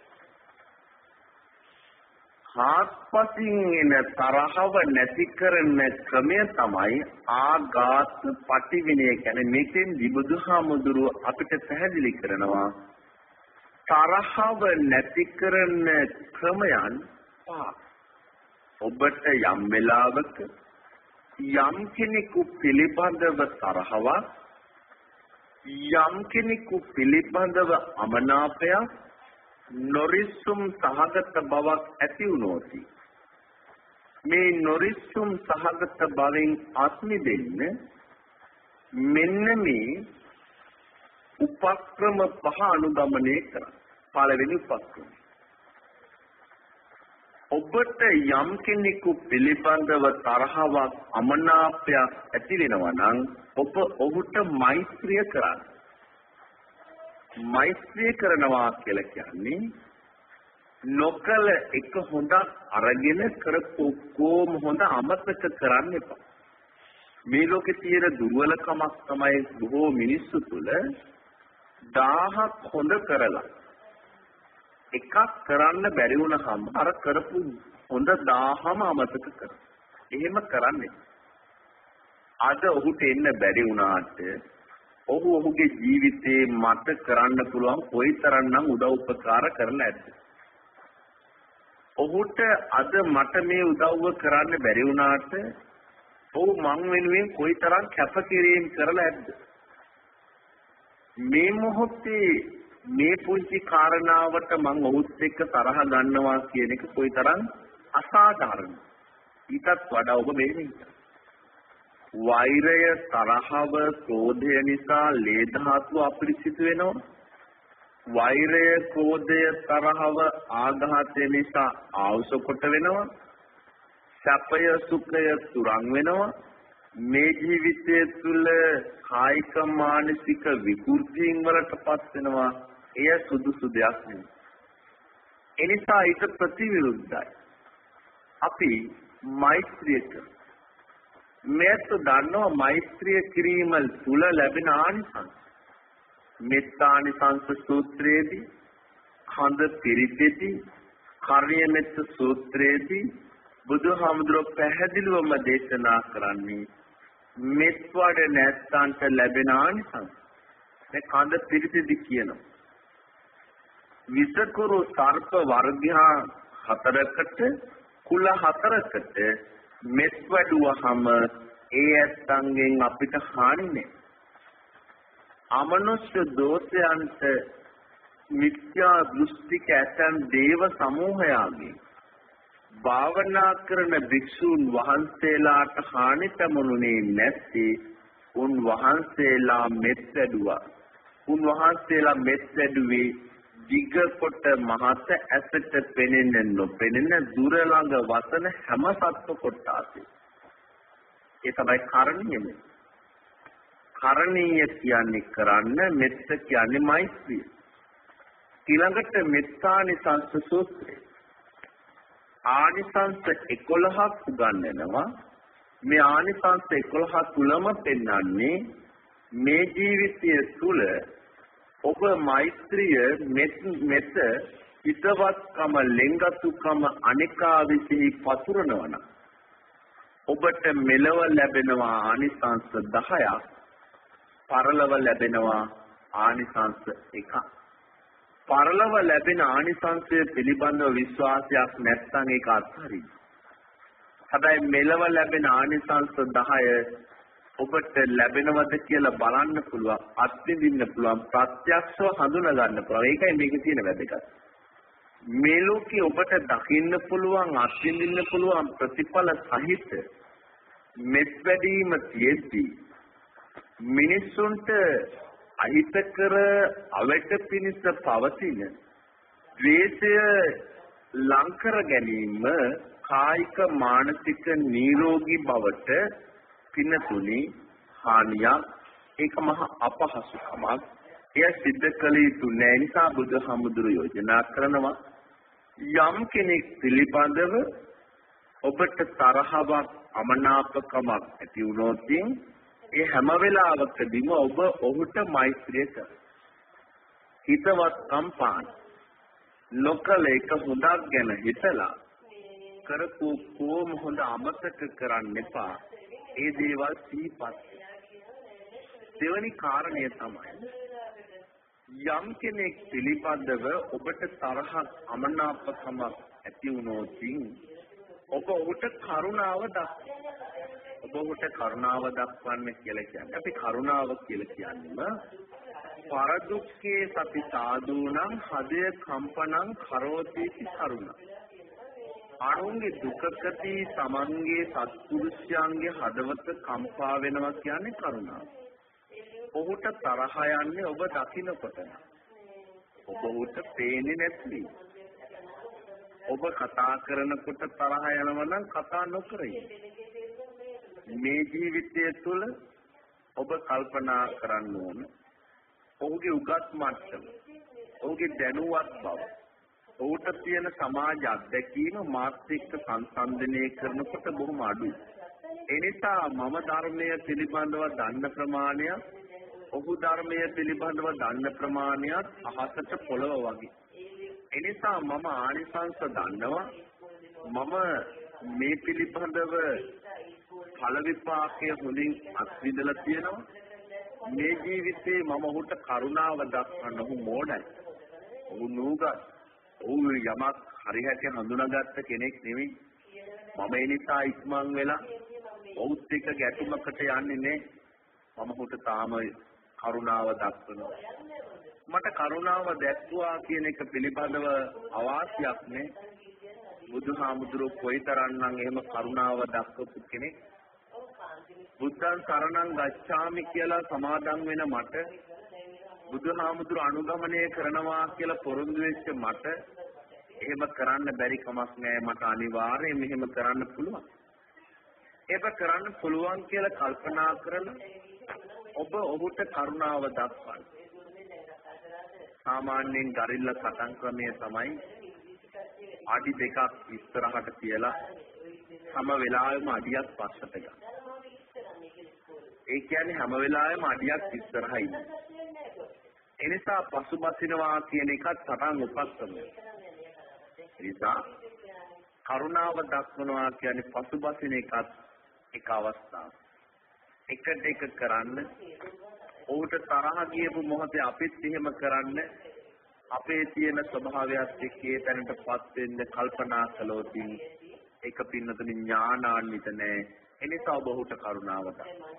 හාත්පසින් එන තරහව නැති කරන ක්‍රමය තමයි ආඝාත පටි විනය කියන්නේ. මේකෙන් බුදුහාමුදුරුව අපිට පැහැදිලි කරනවා තරහව නැති කරන ක්‍රමයන් පහ. ඔබට යම් වෙලාවක යම් කෙනෙකු පිළිබඳව තරහවක්, යම් කෙනෙකු පිළිබඳව අමනාපයක්, නොරිස්සුම් සහගත බවක් ඇති වුණොත් මේ නොරිස්සුම් සහගත බවෙන් අත්මි දෙන්න මෙන්න මේ උපක්‍රම පහ අනුගමනය කරා. පළවෙනි උපක්‍රම ඔබට යම් කෙනෙකු පිළිබඳව තරහවක්, අමනාපයක් ඇති වෙනවා නම් ඔබ ඔහුට මෛත්‍රිය කරන්න. මෛත්‍රිය කරනවා කියලා කියන්නේ නොකල එක හොඳක් අරගෙන කරපු කොම හොඳ අමතක කරන්න එපා. මේ ලෝකේ තියෙන දුර්වලකමක් තමයි බොහෝ මිනිස්සු තුළ දහයක් හොඳ කරලා එකක් කරන්න බැරි වුණාම අර කරපු හොඳ දහයම අමතක කරනවා. එහෙම කරන්නේ. අද ඔහුට එන්න බැරි වුණාට ඔහු ඔහුගේ ජීවිතේ මට කරන්න පුළුවන් කොයිතරම්නම් උදව් උපකාර කරලා ඇද්ද? ඔහුට අද මට මේ උදව්ව කරන්න බැරි වුණාට ඔහු මං වෙනුවෙන් කොයිතරම් කැපකිරීම කරලා ඇද්ද? මේ මොහොතේ මේ පුංචි කාරණාවට මං ඔහුත් එක්ක තරහ ගන්නවා කියන එක කොයිතරම් අසාධාරණද? ඊටත් වඩා ඔබ මේ වෛරය, තරහව, ක්‍රෝධය නිසා ලේ ධාතුව අපිරිසිදු වෙනවා. වෛරය, ක්‍රෝධය, තරහව, ආඝාතය නිසා ආවුස කොට වෙනවා. සැපය, සුඛය තුරන් වෙනවා. මේ ජීවිතය තුළ කායික මානසික විකෘතීන් වලටපත් වෙනවා. එය සුදුසු දෙයක් නෙවෙයි. එනිසා ඊට ප්‍රතිවිරුද්ධයි. අපි මෛත්‍රිය කරමු. මේත් දන්නවා මෛත්‍රිය කිරීම තුල ලැබෙන ආනිසංස. මෙත්තානිසංස සූත්‍රයේදී, කඳ පිරිතේදී, කර්ණීය මෙත්ත සූත්‍රයේදී බුදුහාමුදුරුවෝ පැහැදිලිවම දේශනා කරන්නේ මෙත් වඩ නැත්තන්ට ලැබෙන ආනිසංස. මේ කඳ පිරිතේදී කියනවා විසකුරු සර්ප වර්ගයා හතරකට කුල හතරකට මෙත් වැඩුවහම ඒ ඇත්තන්ගෙන් අපිට හානි නෑ. අමනුෂ්‍ය දෝෂයන්ට මිත්‍යා දෘෂ්ටික ඇතන් දේව සමූහයාගේ භාවනා කරන භික්ෂූන් වහන්සේලාට හානි පැමුණුනේ නැත්තේ උන් වහන්සේලා මෙත් වැඩුවා. උන් වහන්සේලා මෙත් වැඩුවේ දිග කොට මහත ඇසට පෙනෙන නොපෙනෙන දුර ළඟ වසන හැම සත්ව කොටාසේ. ඒ තමයි කරණීය. කරණීය කියන්නේ කරන්න, මෙත්ත කියන්නේ මෛත්‍රිය. ඊළඟට මෙත්තානිසංස සූත්‍රය. ආනිසංස එකොළහක් උගන්වනවා. මේ ආනිසංස එකොළහ තුලම පෙන්වන්නේ මේ ජීවිතය තුල ඔබ මෛත්‍රිය මෙත හිතවත්කම ලෙන්ගතුකම අනිකා විසෙහි පතුරනවන ඔබට මෙලව ලැබෙනවා ආනිසංස දහයක්, පරලොව ලැබෙනවා ආනිසංස එකක්. පරලොව ලැබෙන ආනිසංසය පිළිබඳව විශ්වාසයක් නැත්නම් ඒක අත්හරින්න. හැබැයි මෙලව ලැබෙන ආනිසංස දහය ඔබට ලැබෙනවද කියලා බලන්න පුළුවන්, අත්විඳින්න පුළුවන්, ප්‍රත්‍යක්ෂව හඳුනා ගන්න පුළුවන්. ඒකයි මේකේ තියෙන වැදගත්. මේ ලෝකේ ඔබට දකින්න පුළුවන්, අත්විඳින්න පුළුවන් ප්‍රතිඵල සහිත මෙත් වැඩිම තියෙද්දී මිනිසුන්ට අහිතකර අවට පිණිස පවතින ද්වේෂය ලං කර ගැනීම කායික මානසික නිරෝගී බවට පිනතුනි හානියක්. ඒක මහ අපහසුකමක්. එය සිද්ධ කළ යුතු නැහැ. නිසා බුදුහාමුදුරු යෝජනා කරනවා යම් කෙනෙක් පිළිබඳව ඔබට තරහවක් අමනාපකමක් ඇති වුණොත් ඒ හැම වෙලාවකදීම ඔබ ඔහුට මෛත්‍රිය කර. හිතවත්කම් පාන. නොකල එක හොඳක් ගැන හිතලා කරපු කොම හොඳ අමතක කරන්න එපා. ඒ දේවල් සිහිපත්. දෙවැනි කාරණය තමයි යම් කෙනෙක් පිළිබඳව ඔබට තරහක් අමනාපකමක් ඇති වුණොත් ඔබ ඔහුට කරුණාව දක්වන්න. ඔබ ඔහුට කරුණාව දක්වන්න කියලා කියන්නේ අපි කරුණාව කියලා කියන්නේම පරදුක්ඛේ සති සාදුණං හදය කම්පනං කරෝති කරුණ. අනුන්ගේ දුකකදී සමන්ගේ සත්පුරුෂයන්ගේ හදවත කම්පා වෙනවා කියන්නේ කරුණාව. ඔහුට තරහ යන්නේ ඔබ දකින්නකොට. ඔබ ඔහුට පේන්නේ නැති. ඔබ කතා කරනකොට තරහ යනවා නම් කතා නොකර ඉන්න. මේ ජීවිතය තුළ ඔබ කල්පනා කරන්න ඕන ඔහුගේ උගත් මට්ටම, ඔහුගේ දැනුවත් බව, ඔහුට තියෙන සමාජ අත්දැකීම මාත් එක්ක සංසන්දනය කරනකොට බොහොම අඩුයි. ඒ නිසා මම ධර්මය පිළිබඳව දන්න ප්‍රමාණය, ඔහු ධර්මය පිළිබඳව දන්න ප්‍රමාණයත් අහසට පොළව වගේ. ඒ නිසා මම ආනිසංස දන්නවා. මම මේ පිළිබඳව ඵල විපාකය හොඳින් අත්විඳලා තියෙනවා. මේ ජීවිතේ මම ඔහුට කරුණාව දක්වන්න. ඔහු මෝඩයි, ඔහු නූගත්, ඔහු යමක් හරියට හඳුනාගත්ත කෙනෙක් නෙවෙයි. මම ඒ නිසා ඉක්මන් වෙලා ඔහුත් එක්ක ගැටුමකට යන්නේ නැහැ. මම ඔහුට තාම කරුණාව දක්වනවා. මට කරුණාව දැක්වුවා කියන එක පිළිබඳව අවාසියක් නේ. බුදුහාමුදුරුවෝ කොයිතරම්නම් එහෙම කරුණාව දක්වපු කෙනෙක්. බුද්ධං සරණං ගච්ඡාමි කියලා සමාදන් වෙන මට, බුදුහාමුදුරු අනුගමනය කරනවා කියලා පොරොන්දු වෙච්ච මට එහෙම කරන්න බැරි කමක් නෑ. මට අනිවාර්යයෙන් මෙහෙම කරන්න පුළුවන්. ඒක කරන්න පුළුවන් කියලා කල්පනා කරලා ඔබ ඔහුට කරුණාව දක්වන්න. සාමාන්‍යයෙන් ගරිල්ල සටන් ක්‍රමය තමයි අඩි දෙකක් ඉස්සරහට තියලා හැම වෙලාවෙම අඩියක් පස්සට ගන්න. ඒ කියන්නේ හැම වෙලාවෙම අඩියක් ඉස්සරහා ඉන්න. ඒ නිසා පසුබසිනවා කියන එකත් සටන් උපක්‍රමයක්. ඒ නිසා කරුණාව දක්වනවා කියන්නේ පසුබසින එකත් එක අවස්ථාවක්. එකට එක කරන්න. ඔහුට තරහ ගියපු මොහොතේ අපිත් එහෙම කරන්න. අපේ තියෙන ස්වභාවයත් එක්ක ඒ තැනටපත් වෙන්න කල්පනා කළොත් ඒක පින්නතුනි ඥානාන්විත නැහැ. එනිසා බොහෝට කරුණාවට.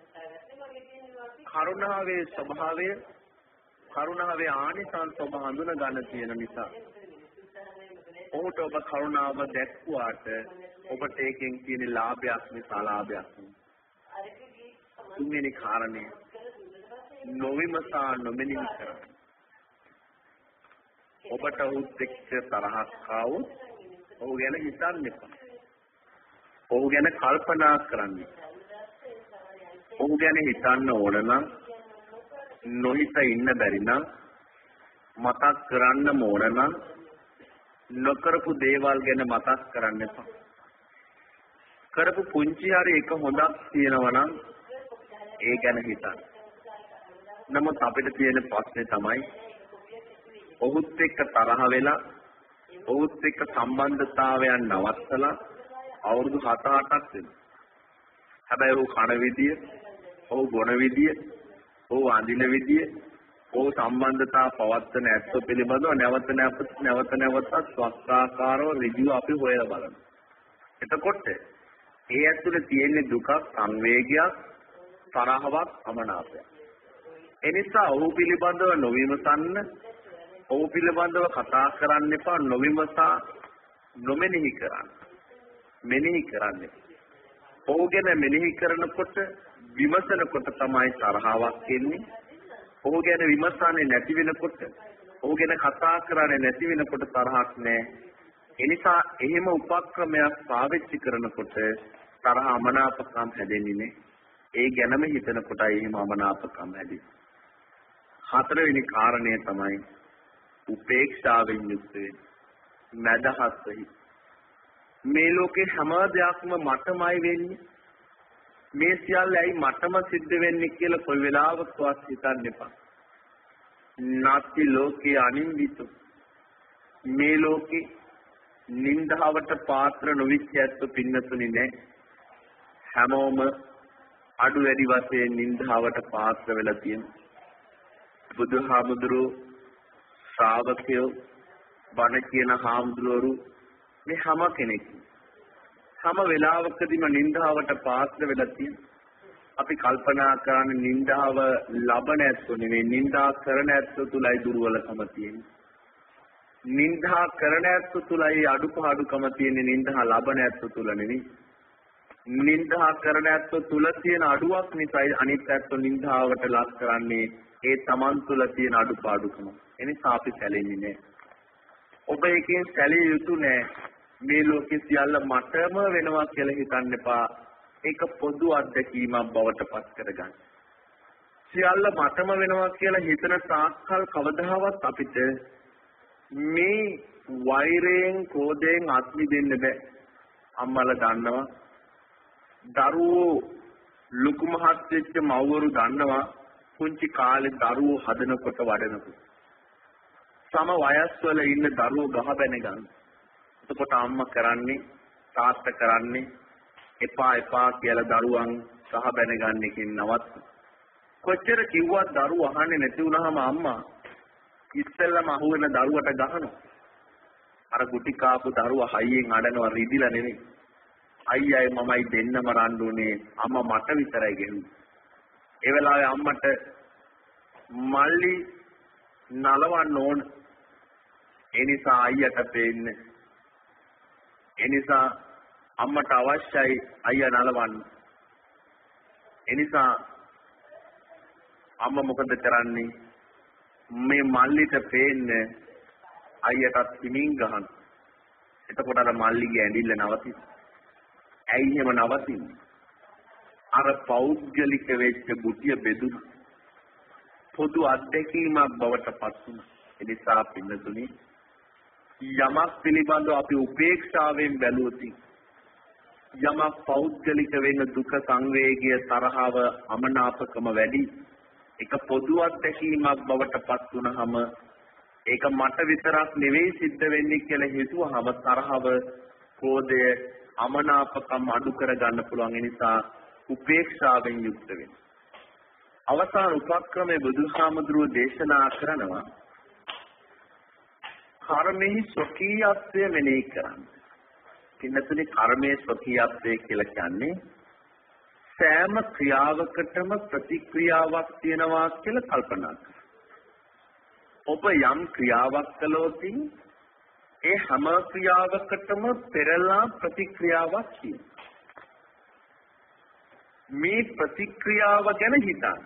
කරුණාවේ ස්වභාවය කරුණාවේ ආනිසංස ඔබ හඳුන ගන්න තියෙන නිසා ඔහුට ඔබ කරුණාව දැක්ුවාට ඔබට ඒකෙන් තියෙන ලාභයක් නිසා ලාභයක් නෙවෙයි. තුන්වෙනි කාරණය නොවිමසා නොමෙනෙහි කරන්න. ඔබට උත් එක්ක තරහක් ආවොත් ඔහු ගැන හිතන්න එපා. ඔහු ගැන කල්පනා කරන්න. ඔහු ගැන හිතන්න ඕන නම් නොහිත ඉන්න බැරි නම් මතක් කරන්න ඕන නම් නොකරපු දේවල් ගැන මතක් කරන්න එපා. කරපු පුංචි හරි එක හොඳක් තියෙනවා නම් ඒ ගැන හිතන්න. නමුත් අපිට තියෙන ප්‍රශ්නේ තමයි ඔහුත් එක්ක තරහ වෙලා ඔහුත් එක්ක සම්බන්ධතාවයන් නවත්තලා අවුරුදු හත අටක් වෙනවා. හැබැයි ඔහු කන විදිය, ඔහු ගොන විදිය, ඔහු අඳින විදිය, ඔහු සම්බන්ධතාව පවත්වන ඇත්ත පිළිබඳව නැවත නැවත නැවත නැවතත් ස්වස්ථාකාරව ඍජුව අපි හොයලා බලනවා. එතකොට ඒ ඇතුලේ තියෙන දුක, සංවේගයක්, තරහවක්, අමනාපයක්. එනිසා ඔහු පිළිබඳව නොවිමසන්න, ඔහු පිළිබඳව කතා කරන්න එපා. නොවිමසා නොමෙනෙහි කරන්න. මෙනෙහි කරන්න. ඔහු ගැන මෙනෙහි කරනකොට විමසනකොට තමයි තරහාවක් එන්නේ. ඔහු ගැන විමසන්නේ නැති වෙනකොට, ඔහු ගැන කතා කරන්නේ නැති වෙනකොට තරහක් නැහැ. එනිසා එහෙම උපක්‍රමයක් පාවිච්චි කරනකොට තරහ අමනාපකම් හැදෙන්නේ නැහැ. ඒ ගැනම හිතනකොටයි එහෙම අමනාපකම් හැදෙන්නේ. හතරවෙනි කාරණය තමයි උපේක්ෂාවෙන් යුක්ත වෙන්න. මදහත් වෙයි. මේ ලෝකේ හැම දෙයක්ම මටමයි වෙන්නේ. මේ සියල්ල ඇයි මටම සිද්ධ වෙන්නේ කියලා කොයි වෙලාවකවත් හිතන්න එපා. නාති ලෝකේ අනින්දිත. මේ ලෝකේ නින්දාවට පාත්‍ර නොවිච්ච ඇත්ත පින්නතුනි නෑ. හැමෝම අඩු වැඩි වශයෙන් නින්දාවට පාත්‍ර වෙලා තියෙනවා. බුදුහාමුදුරුවෝ ශ්‍රාවකයෝ බණ කියන හාමුදුරුවරු මේ හැම කෙනෙක් හැම වෙලාවකදීම නින්දාවට පාත්‍ර වෙලා තියෙනවා. අපි කල්පනා කරන නින්දාව ලබන ඇත්තෝ නෙවෙයි, නින්දා කරන ඇත්තෝ තුලයි දුර්වලකම තියෙන්නේ. නින්දා කරන ඇත්තෝ තුලයි අඩුපාඩුකම තියෙන්නේ, නින්දා ලබන ඇත්තෝ තුල නෙවෙයි. නින්දා කරන ඇත්තෝ තුල තියෙන අඩුවක් නිසායි අනිත් ඇත්තෝ නින්දාවට ලක් කරන්නේ. ඒ Taman තුල තියෙන අඩුපාඩුකම. එනිසා අපි සැලෙන්නේ නැහැ. ඔබ එකෙන් සැලිය යුතු නැහැ. මේ ලෝකෙ සියල්ල මටම වෙනවා කියලා හිතන්න එපා. ඒක පොදු අත්දැකීමක් බවට පත් කරගන්න. සියල්ල මටම වෙනවා කියලා හිතන තාක්කල් කවදාවත් අපිට මේ වෛරයෙන්, ක්‍රෝධයෙන් අත්මි දෙන්න බෑ. අම්මලා දන්නවා. දරුවෝ ලොකු මහත් වෙච්ච මව්වරු දන්නවා. පුංචි කාලේ දරුවෝ හදනකොට වඩනකොට සම වයස්වල ඉන්න දරුවෝ ගහ බැන ගන්න. එතකොට අම්මා කරන්නේ, තාත්තා කරන්නේ එපා එපා කියලා දරුවන් ගහ බැන ගන්න එකෙන් නවත්. කොච්චර කිව්වත් දරුවෝ අහන්නේ නැති වුනහම අම්මා ඉස්සෙල්ලම අහුවෙන දරුවට ගහනවා. අර ගුටි කාපු දරුවා හයියෙන් අඬනවා, රිදිලා නෙවෙයි. අයියයි මමයි දෙන්නම රණ්ඩුනේ, අම්මා මට විතරයි ගෙන්නේ. ඒ වෙලාවේ අම්මට මල්ලි නලවන්න ඕන. ඒ නිසා අයියට පේන්නේ. ඒ නිසා අම්මට අවශ්‍යයි අයියා නලවන්න. ඒ නිසා අම්මා මොකද කරන්නේ? මේ මල්ලිට පේන්නේ අයියටත් හිමින් ගහන. එතකොට අර මල්ලිගේ ඇඟිල්ල නවතින. ඇයි එහෙම නවතින්නේ? අර පෞද්ගලික වෙච්ච බුතිය බෙදුණා. පොදු අත්දැකීමක් බවට පත් වුණා. ඒ නිසා පින්නතුනි යමක් පිළිබඳව අපි උපේක්ෂාවෙන් බැලුවොත් යමක් පෞද්ගලික වෙන දුක, සංවේගය, තරහව, අමනාපකම වැඩි. ඒක පොදු අත්දැකීමක් බවට පත් වුණාම ඒක මට විතරක් නෙවෙයි සිද්ධ වෙන්නේ කියලා හිතුවහම තරහව, ක්‍රෝධය, අමනාපකම් අඩු කර ගන්න පුළුවන්. ඒ නිසා උපේක්ෂාවෙන් යුක්ත වෙන්න. අවසාන උපක්‍රමයේ බුදුහාමුදුරුවෝ දේශනා කරනවා කර්මෙහි ස්වකීයත්වය මෙනෙහි කරන්න. කින්නතුනේ කර්මයේ ස්වකීයත්වය කියලා කියන්නේ සෑම ක්‍රියාවකටම ප්‍රතික්‍රියාවක් තියෙනවා කියලා කල්පනා කරනවා. ඔබ යම් ක්‍රියාවක් කළොත් ඒ හැම ක්‍රියාවකටම පෙරලා ප්‍රතික්‍රියාවක් තියෙනවා. මේ ප්‍රතික්‍රියාව ගැන හිතන්න.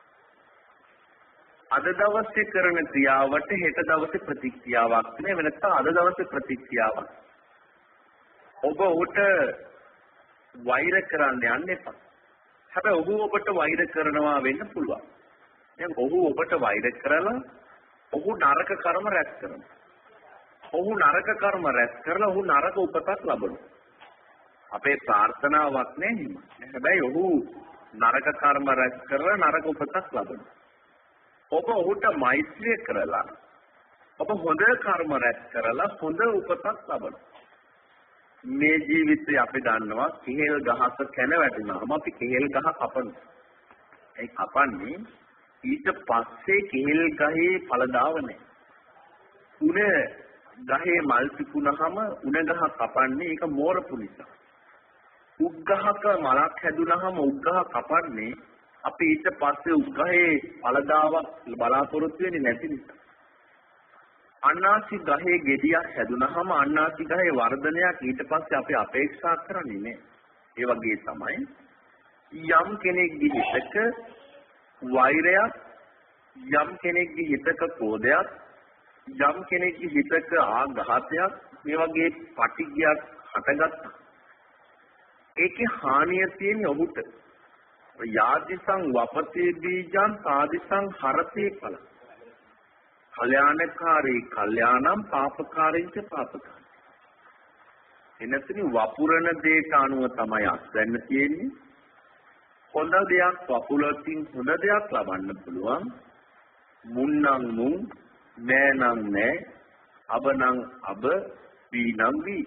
අද දවසේ කරන ක්‍රියාවට හෙට දවසේ ප්‍රතික්‍රියාවක් නේ වෙනත් අද දවසේ ප්‍රතික්‍රියාවක්. ඔබ උට වෛර කරන්න යන්න එපා. හැබැයි ඔහු ඔබට වෛර කරනවා වෙන්න පුළුවන්. දැන් ඔහු ඔබට වෛර කරලා ඔහු නරක කර්ම රැස් කරනවා. ඔහු නරක කර්ම රැස් කරලා ඔහු නරක උපතක් ලබනවා. අපේ ප්‍රාර්ථනාවක් නෙමෙයි. හැබැයි ඔහු නරක කර්ම රැස් කරලා නරක උපතක් ලබනවා. ඔබ ඔහුට මෛත්‍රිය කරලා ඔබ හොඳ කර්ම රැස් කරලා හොඳ උපතක් ලබනවා. මේ ජීවිතේ අපි දන්නවා කෙහෙල් ගහක කැන වැටුනහම අපි කෙහෙල් ගහ කපනවා. ඒ කපන්නේ ඊට පස්සේ කෙහෙල් ගහේ ඵලදාව නැහැ. උන ගහේ මල් පිපුණහම උන ගහ කපන්නේ ඒක මෝරපු නිසා. උග්ගහක මලක් හැදුනහම උග්ගහ කපන්නේ අපි ඊට පස්සේ උග්ගහේ ඵලදාවක් බලාපොරොත්තු වෙන්නේ නැති නිසා. අන්නාසි ගහේ ගෙඩියක් හැදුනහම අන්නාසි ගහේ වර්ධනයක් ඊට පස්සේ අපි අපේක්ෂා කරන්නේ නැහැ. ඒ වගේ තමයි යම් කෙනෙක්ගේ හිතක වෛරයක්, යම් කෙනෙක්ගේ හිතක ක්‍රෝධයක්, යම් කෙනෙක්ගේ හිතක ආඝාතයක්, මේ වගේ පටිඝයක් හටගත්තා. ඒකේ හානිය තියෙන්නේ ඔහුට. යාදිසං වපතේ බීජං සාදිසං හරතේ ඵල. කල්යාණකාරී කල්යාණම් පාපකාරීංච පාපකාරී. එනතුනි වපුරන දේට අනුව තමයි අස්වැන්න තියෙන්නේ. හොඳ දෙයක් වපුරකින් හොඳ දෙයක් ලබන්න පුළුවන්. මුන්නම් මුන්, නෑනම් නෑ, අබනම් අබ, වීනම් වී.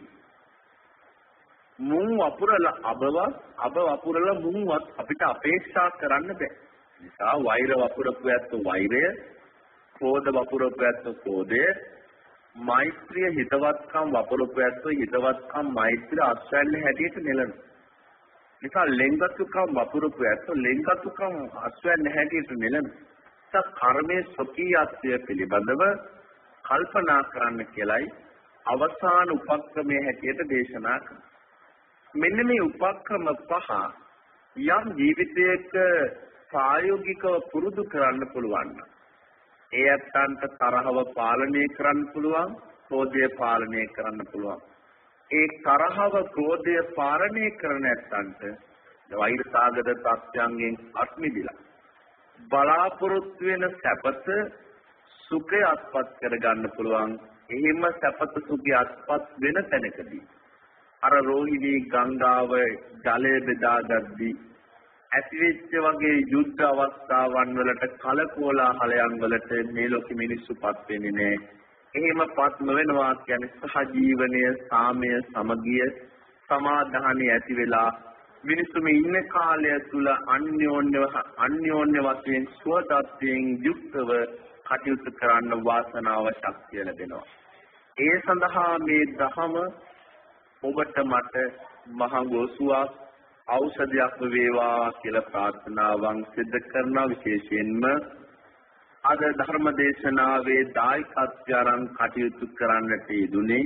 මුන් වපුරලා අබවත්, අබ වපුරලා මුන්වත් අපිට අපේක්ෂා කරන්න බෑ. නිසා වෛර වපුරපු ඇත්ත වෛරය, ක්‍රෝධ වපුරපු ඇත්ත ක්‍රෝධය, මෛත්‍රිය හිතවත්කම් වපුරපු ඇත්ත හිතවත්කම් මෛත්‍රිය අස්වැන්න හැටියට නෙලන. නිසා ලෙන්ගතුකම් වපුරපු ඇත්ත ලෙන්ගතුකම් අස්වැන්න හැටියට නෙලන. නිසා කර්මයේ ස්වකීයත්වය පිළිබඳව කල්පනා කරන්න කියලයි අවසාන උපක්‍රමයේ හැටියට දේශනා කරන්නේ. මෙන්න මේ උපක්‍රම පහ යම් ජීවිතයක ප්‍රායෝගිකව පුරුදු කරන්න පුළුවන්. ඒ අත්තන්ට තරහව පාලනය කරන්න පුළුවන්, ක්‍රෝධය පාලනය කරන්න පුළුවන්. ඒ තරහව ක්‍රෝධය පාලනය කරන අත්තන්ට වෛරසාගත තත්ත්වයන්ගෙන් අත්මිදිලා බලාපොරොත්තු වෙන සැපත සුඛය අත්පත් කරගන්න පුළුවන්. එහෙම සැපත සුඛය අත්පත් වෙන තැනකදී අර රෝහිණී ගංගාව ජලය බෙදාගද්දී ඇතිවෙච්ච වගේ යුද්ධ අවස්ථාවන් වලට කලකෝලාහලයන් වලට මේ ලෝකෙ මිනිස්සුපත් වෙන්නේ නැහැ. එහෙමපත් නොවෙනවා කියන්නේ සහජීවනය, සාමය, සමගිය, සමාදානිය ඇති වෙලා මිනිස්සු මේ ඉන්න කාලය තුල අන්‍යෝන්‍ය අන්‍යෝන්‍ය වශයෙන් සුවදත්වයෙන් යුක්තව කටයුතු කරන්න වාසනාව ශක්තිය ලැබෙනවා. ඒ සඳහා මේ දහම ඔබට මට මහ ගෝසුවක් ඖෂධයක් වේවා කියලා ප්‍රාර්ථනාවන් සිදු කරන විශේෂයෙන්ම අද ධර්ම දේශනාවේ දායකත්වය අරන් කටයුතු කරන්නට යෙදුනේ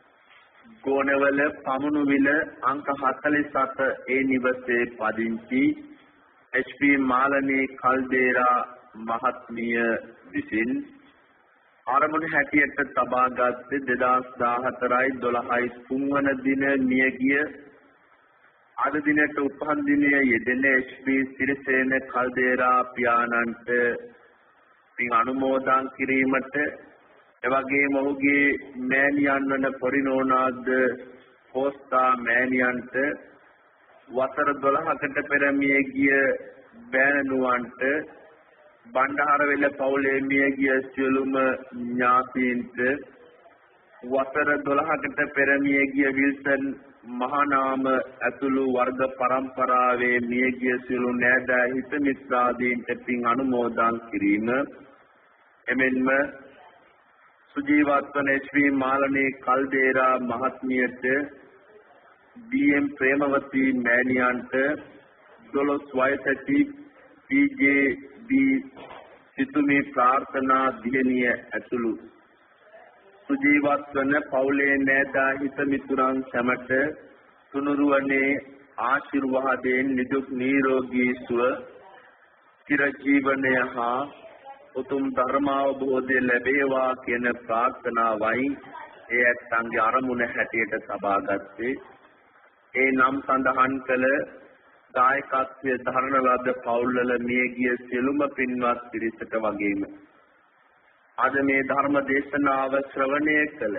ගෝනවල පමුණුවිල අංක හතළිස් අට ඒ නිවසේ පදිංචි එච් පී මාලනී කල්දේරා මහත්මිය විසින් ආරමුණ හැටියට තබාගත් දෙදාස් දාහතරයි දොළහයි තුන්වන දින මියගිය අද දිනට උපන් දිනය යෙදෙන එච් පී සිරිසේන කල්දේරා පියාණන්ට පින් අනුමෝදන් කිරීමට එවැගේම ඔහුගේ මෑණියන් වන පරිණෝනාද හෝස්තා මෑණියන්ට වසර දොළහකට පෙර මියගිය බෑණනුවන්ට බණ්ඩාරවෙල පවුලේ මියගිය සියලුම ඥාතීන්ට වසර දොළහකට පෙර මියගිය විල්සන් මහානාම ඇතුළු වර්ග පරම්පරාවේ මියගිය සියලු නෑදෑ හිත මිත්‍රාදීන්ට පින් අනුමෝදන් කිරීම එමෙන්ම සුජීවත් වන එච් පී මාලනී කල්දේරා මහත්මියට डी एम ප්‍රේමවතී මෑණියන්ට දොළොස් වයසැති පී ජේ ඩී සිතුමි ප්‍රාර්ථනා දියණිය ඇතුළු සුජීවත් වන පවුලේ නෑදා හිත මිතුරන් සැමට තුනුරුවනේ ආශිර්වාදයෙන් නිදුක් නිරෝගී සුව චිර ජීවනය හා උතුම් ධර්මාවබෝධය ලැබේවා කියන ප්‍රාර්ථනාවයි ඒ ඇත්තන්ගේ අරමුණ හැටියට සබාගත්තේ. ඒ නම් සඳහන් කළ දායකත්වයේ ධර්ම ලද පවුල්වල මියගිය සියලුම පින්වත් පිරිසට වගේම අද මේ ධර්ම දේශනාව ශ්‍රවණය කළ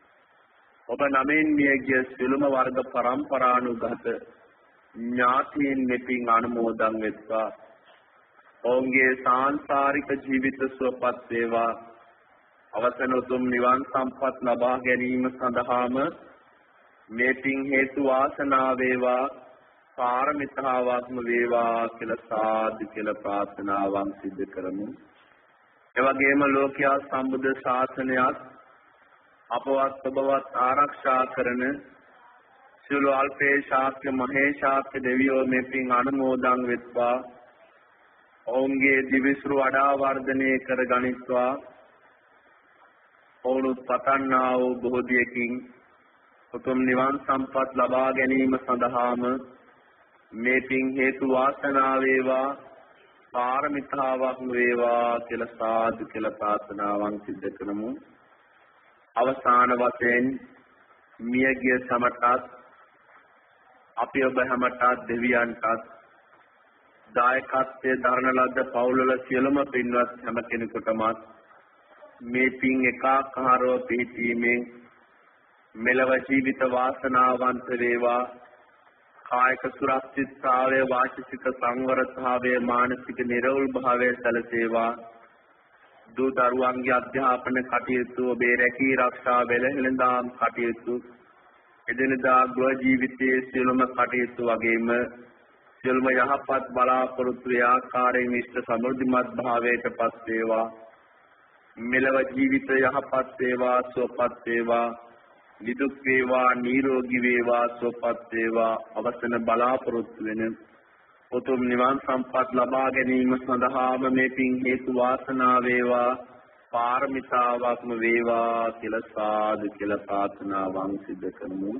ඔබ නමින් මියගිය සියලුම වර්ග පරම්පරානුගත ඥාතීන් මෙපින් අනුමෝදන් වෙත්වා. ඔවුන්ගේ සාංසාරික ජීවිත සුවපත් වේවා. අවසන උතුම් නිවන් සම්පත් ලබා ගැනීම සඳහාම මේ පින් හේතු වාසනා වේවා, පාරමිතාවක්ම වේවා කියලා සාදු කියලා ප්‍රාර්ථනාවන් සිදු කරමු. ඒ වගේම ලෝකයා සම්බුද්ධ ශාසනයත් අපවත් ඔබවත් ආරක්ෂා කරන සියලු අල්පේ ශාක්‍ය මහේ ශාක්‍ය දෙවියෝ මේ පින් අනුමෝදන් වෙත්වා. ඔවුන්ගේ දිවිසුරු වඩා වර්ධනය කර ගනිත්වා. ඔවුන් පතන්නා වූ බෝධියකින් උතුම් නිවන් සම්පත් ලබා ගැනීම සඳහාම මේ පින් හේතු වාසනා වේවා, පාරමිතාවක් වේවා කියලා සාදු කියලා ප්‍රාර්ථනාවන් සිදු කරමු. අවසාන වශයෙන් මියගිය සමටත් අපි ඔබ හැමටත් දෙවියන්ටත් දායකත්වයේ දරන ලද පවුල්වල සියලුම පින්වත් හැම කෙනෙකුටම මේ පින් එකාකාරව පිහිටීමෙන් මෙලව ජීවිත වාසනාවන්ත වේවා. කායික සුරක්ෂිතතාවය, වාචික සංවරතාවය, මානසික නිරවුල් භාවය සැලසේවා. දූ දරුවන්ගේ අධ්‍යාපන කටයුතු, ඔබේ රැකී ආරක්ෂා වෙළෙඳාම් කටයුතු, එදිනදා ගෘහ ජීවිතයේ සියලුම කටයුතු වගේම සියලුම යහපත් බලාපොරොත්තු ආකාරයෙන් ඉෂ්ට සමෘද්ධිමත් භාවයට පත් වේවා. මෙලව ජීවිත යහපත් වේවා, සුවපත් වේවා, නිදුක් වේවා, නිරෝගී වේවා, සුවපත් වේවා. අවසන බලාපොරොත්තු වෙන උතුම් නිවන් සම්පත් ලබා ගැනීම සඳහාම මේ පින් හේතු වාසනා වේවා, පාරමිතාවක්ම වේවා කියලා සාදු කියලා ප්‍රාර්ථනාවන් සිදු කරමු.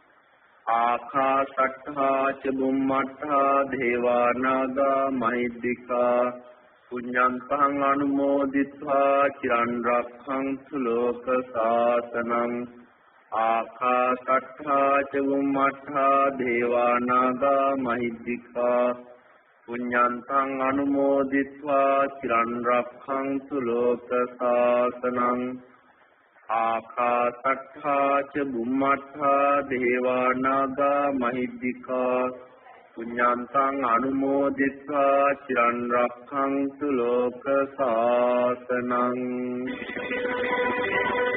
ආකාශට්ඨා ච බුම්මට්ඨා දේවා නාග මහිද්దికා පුඤ්ඤන්තං අනුමෝදිත්වා චිරන් රක්ඛන්තු ලෝක සාසනං. ආකාශට්ඨා ච බුම්මට්ඨා දේවා නාග මහිද්దికා පුඤ්ඤන්තං අනුමෝදිත්වා චිරන් රක්ඛන්තු ලෝක සාසනං. ආකාශට්ඨා ච බුම්මට්ඨා දේවා නාග මහිද්దికා පුඤ්ඤන්තං අනුමෝදිත්වා චිරන් රක්ඛන්තු ලෝක සාසනං.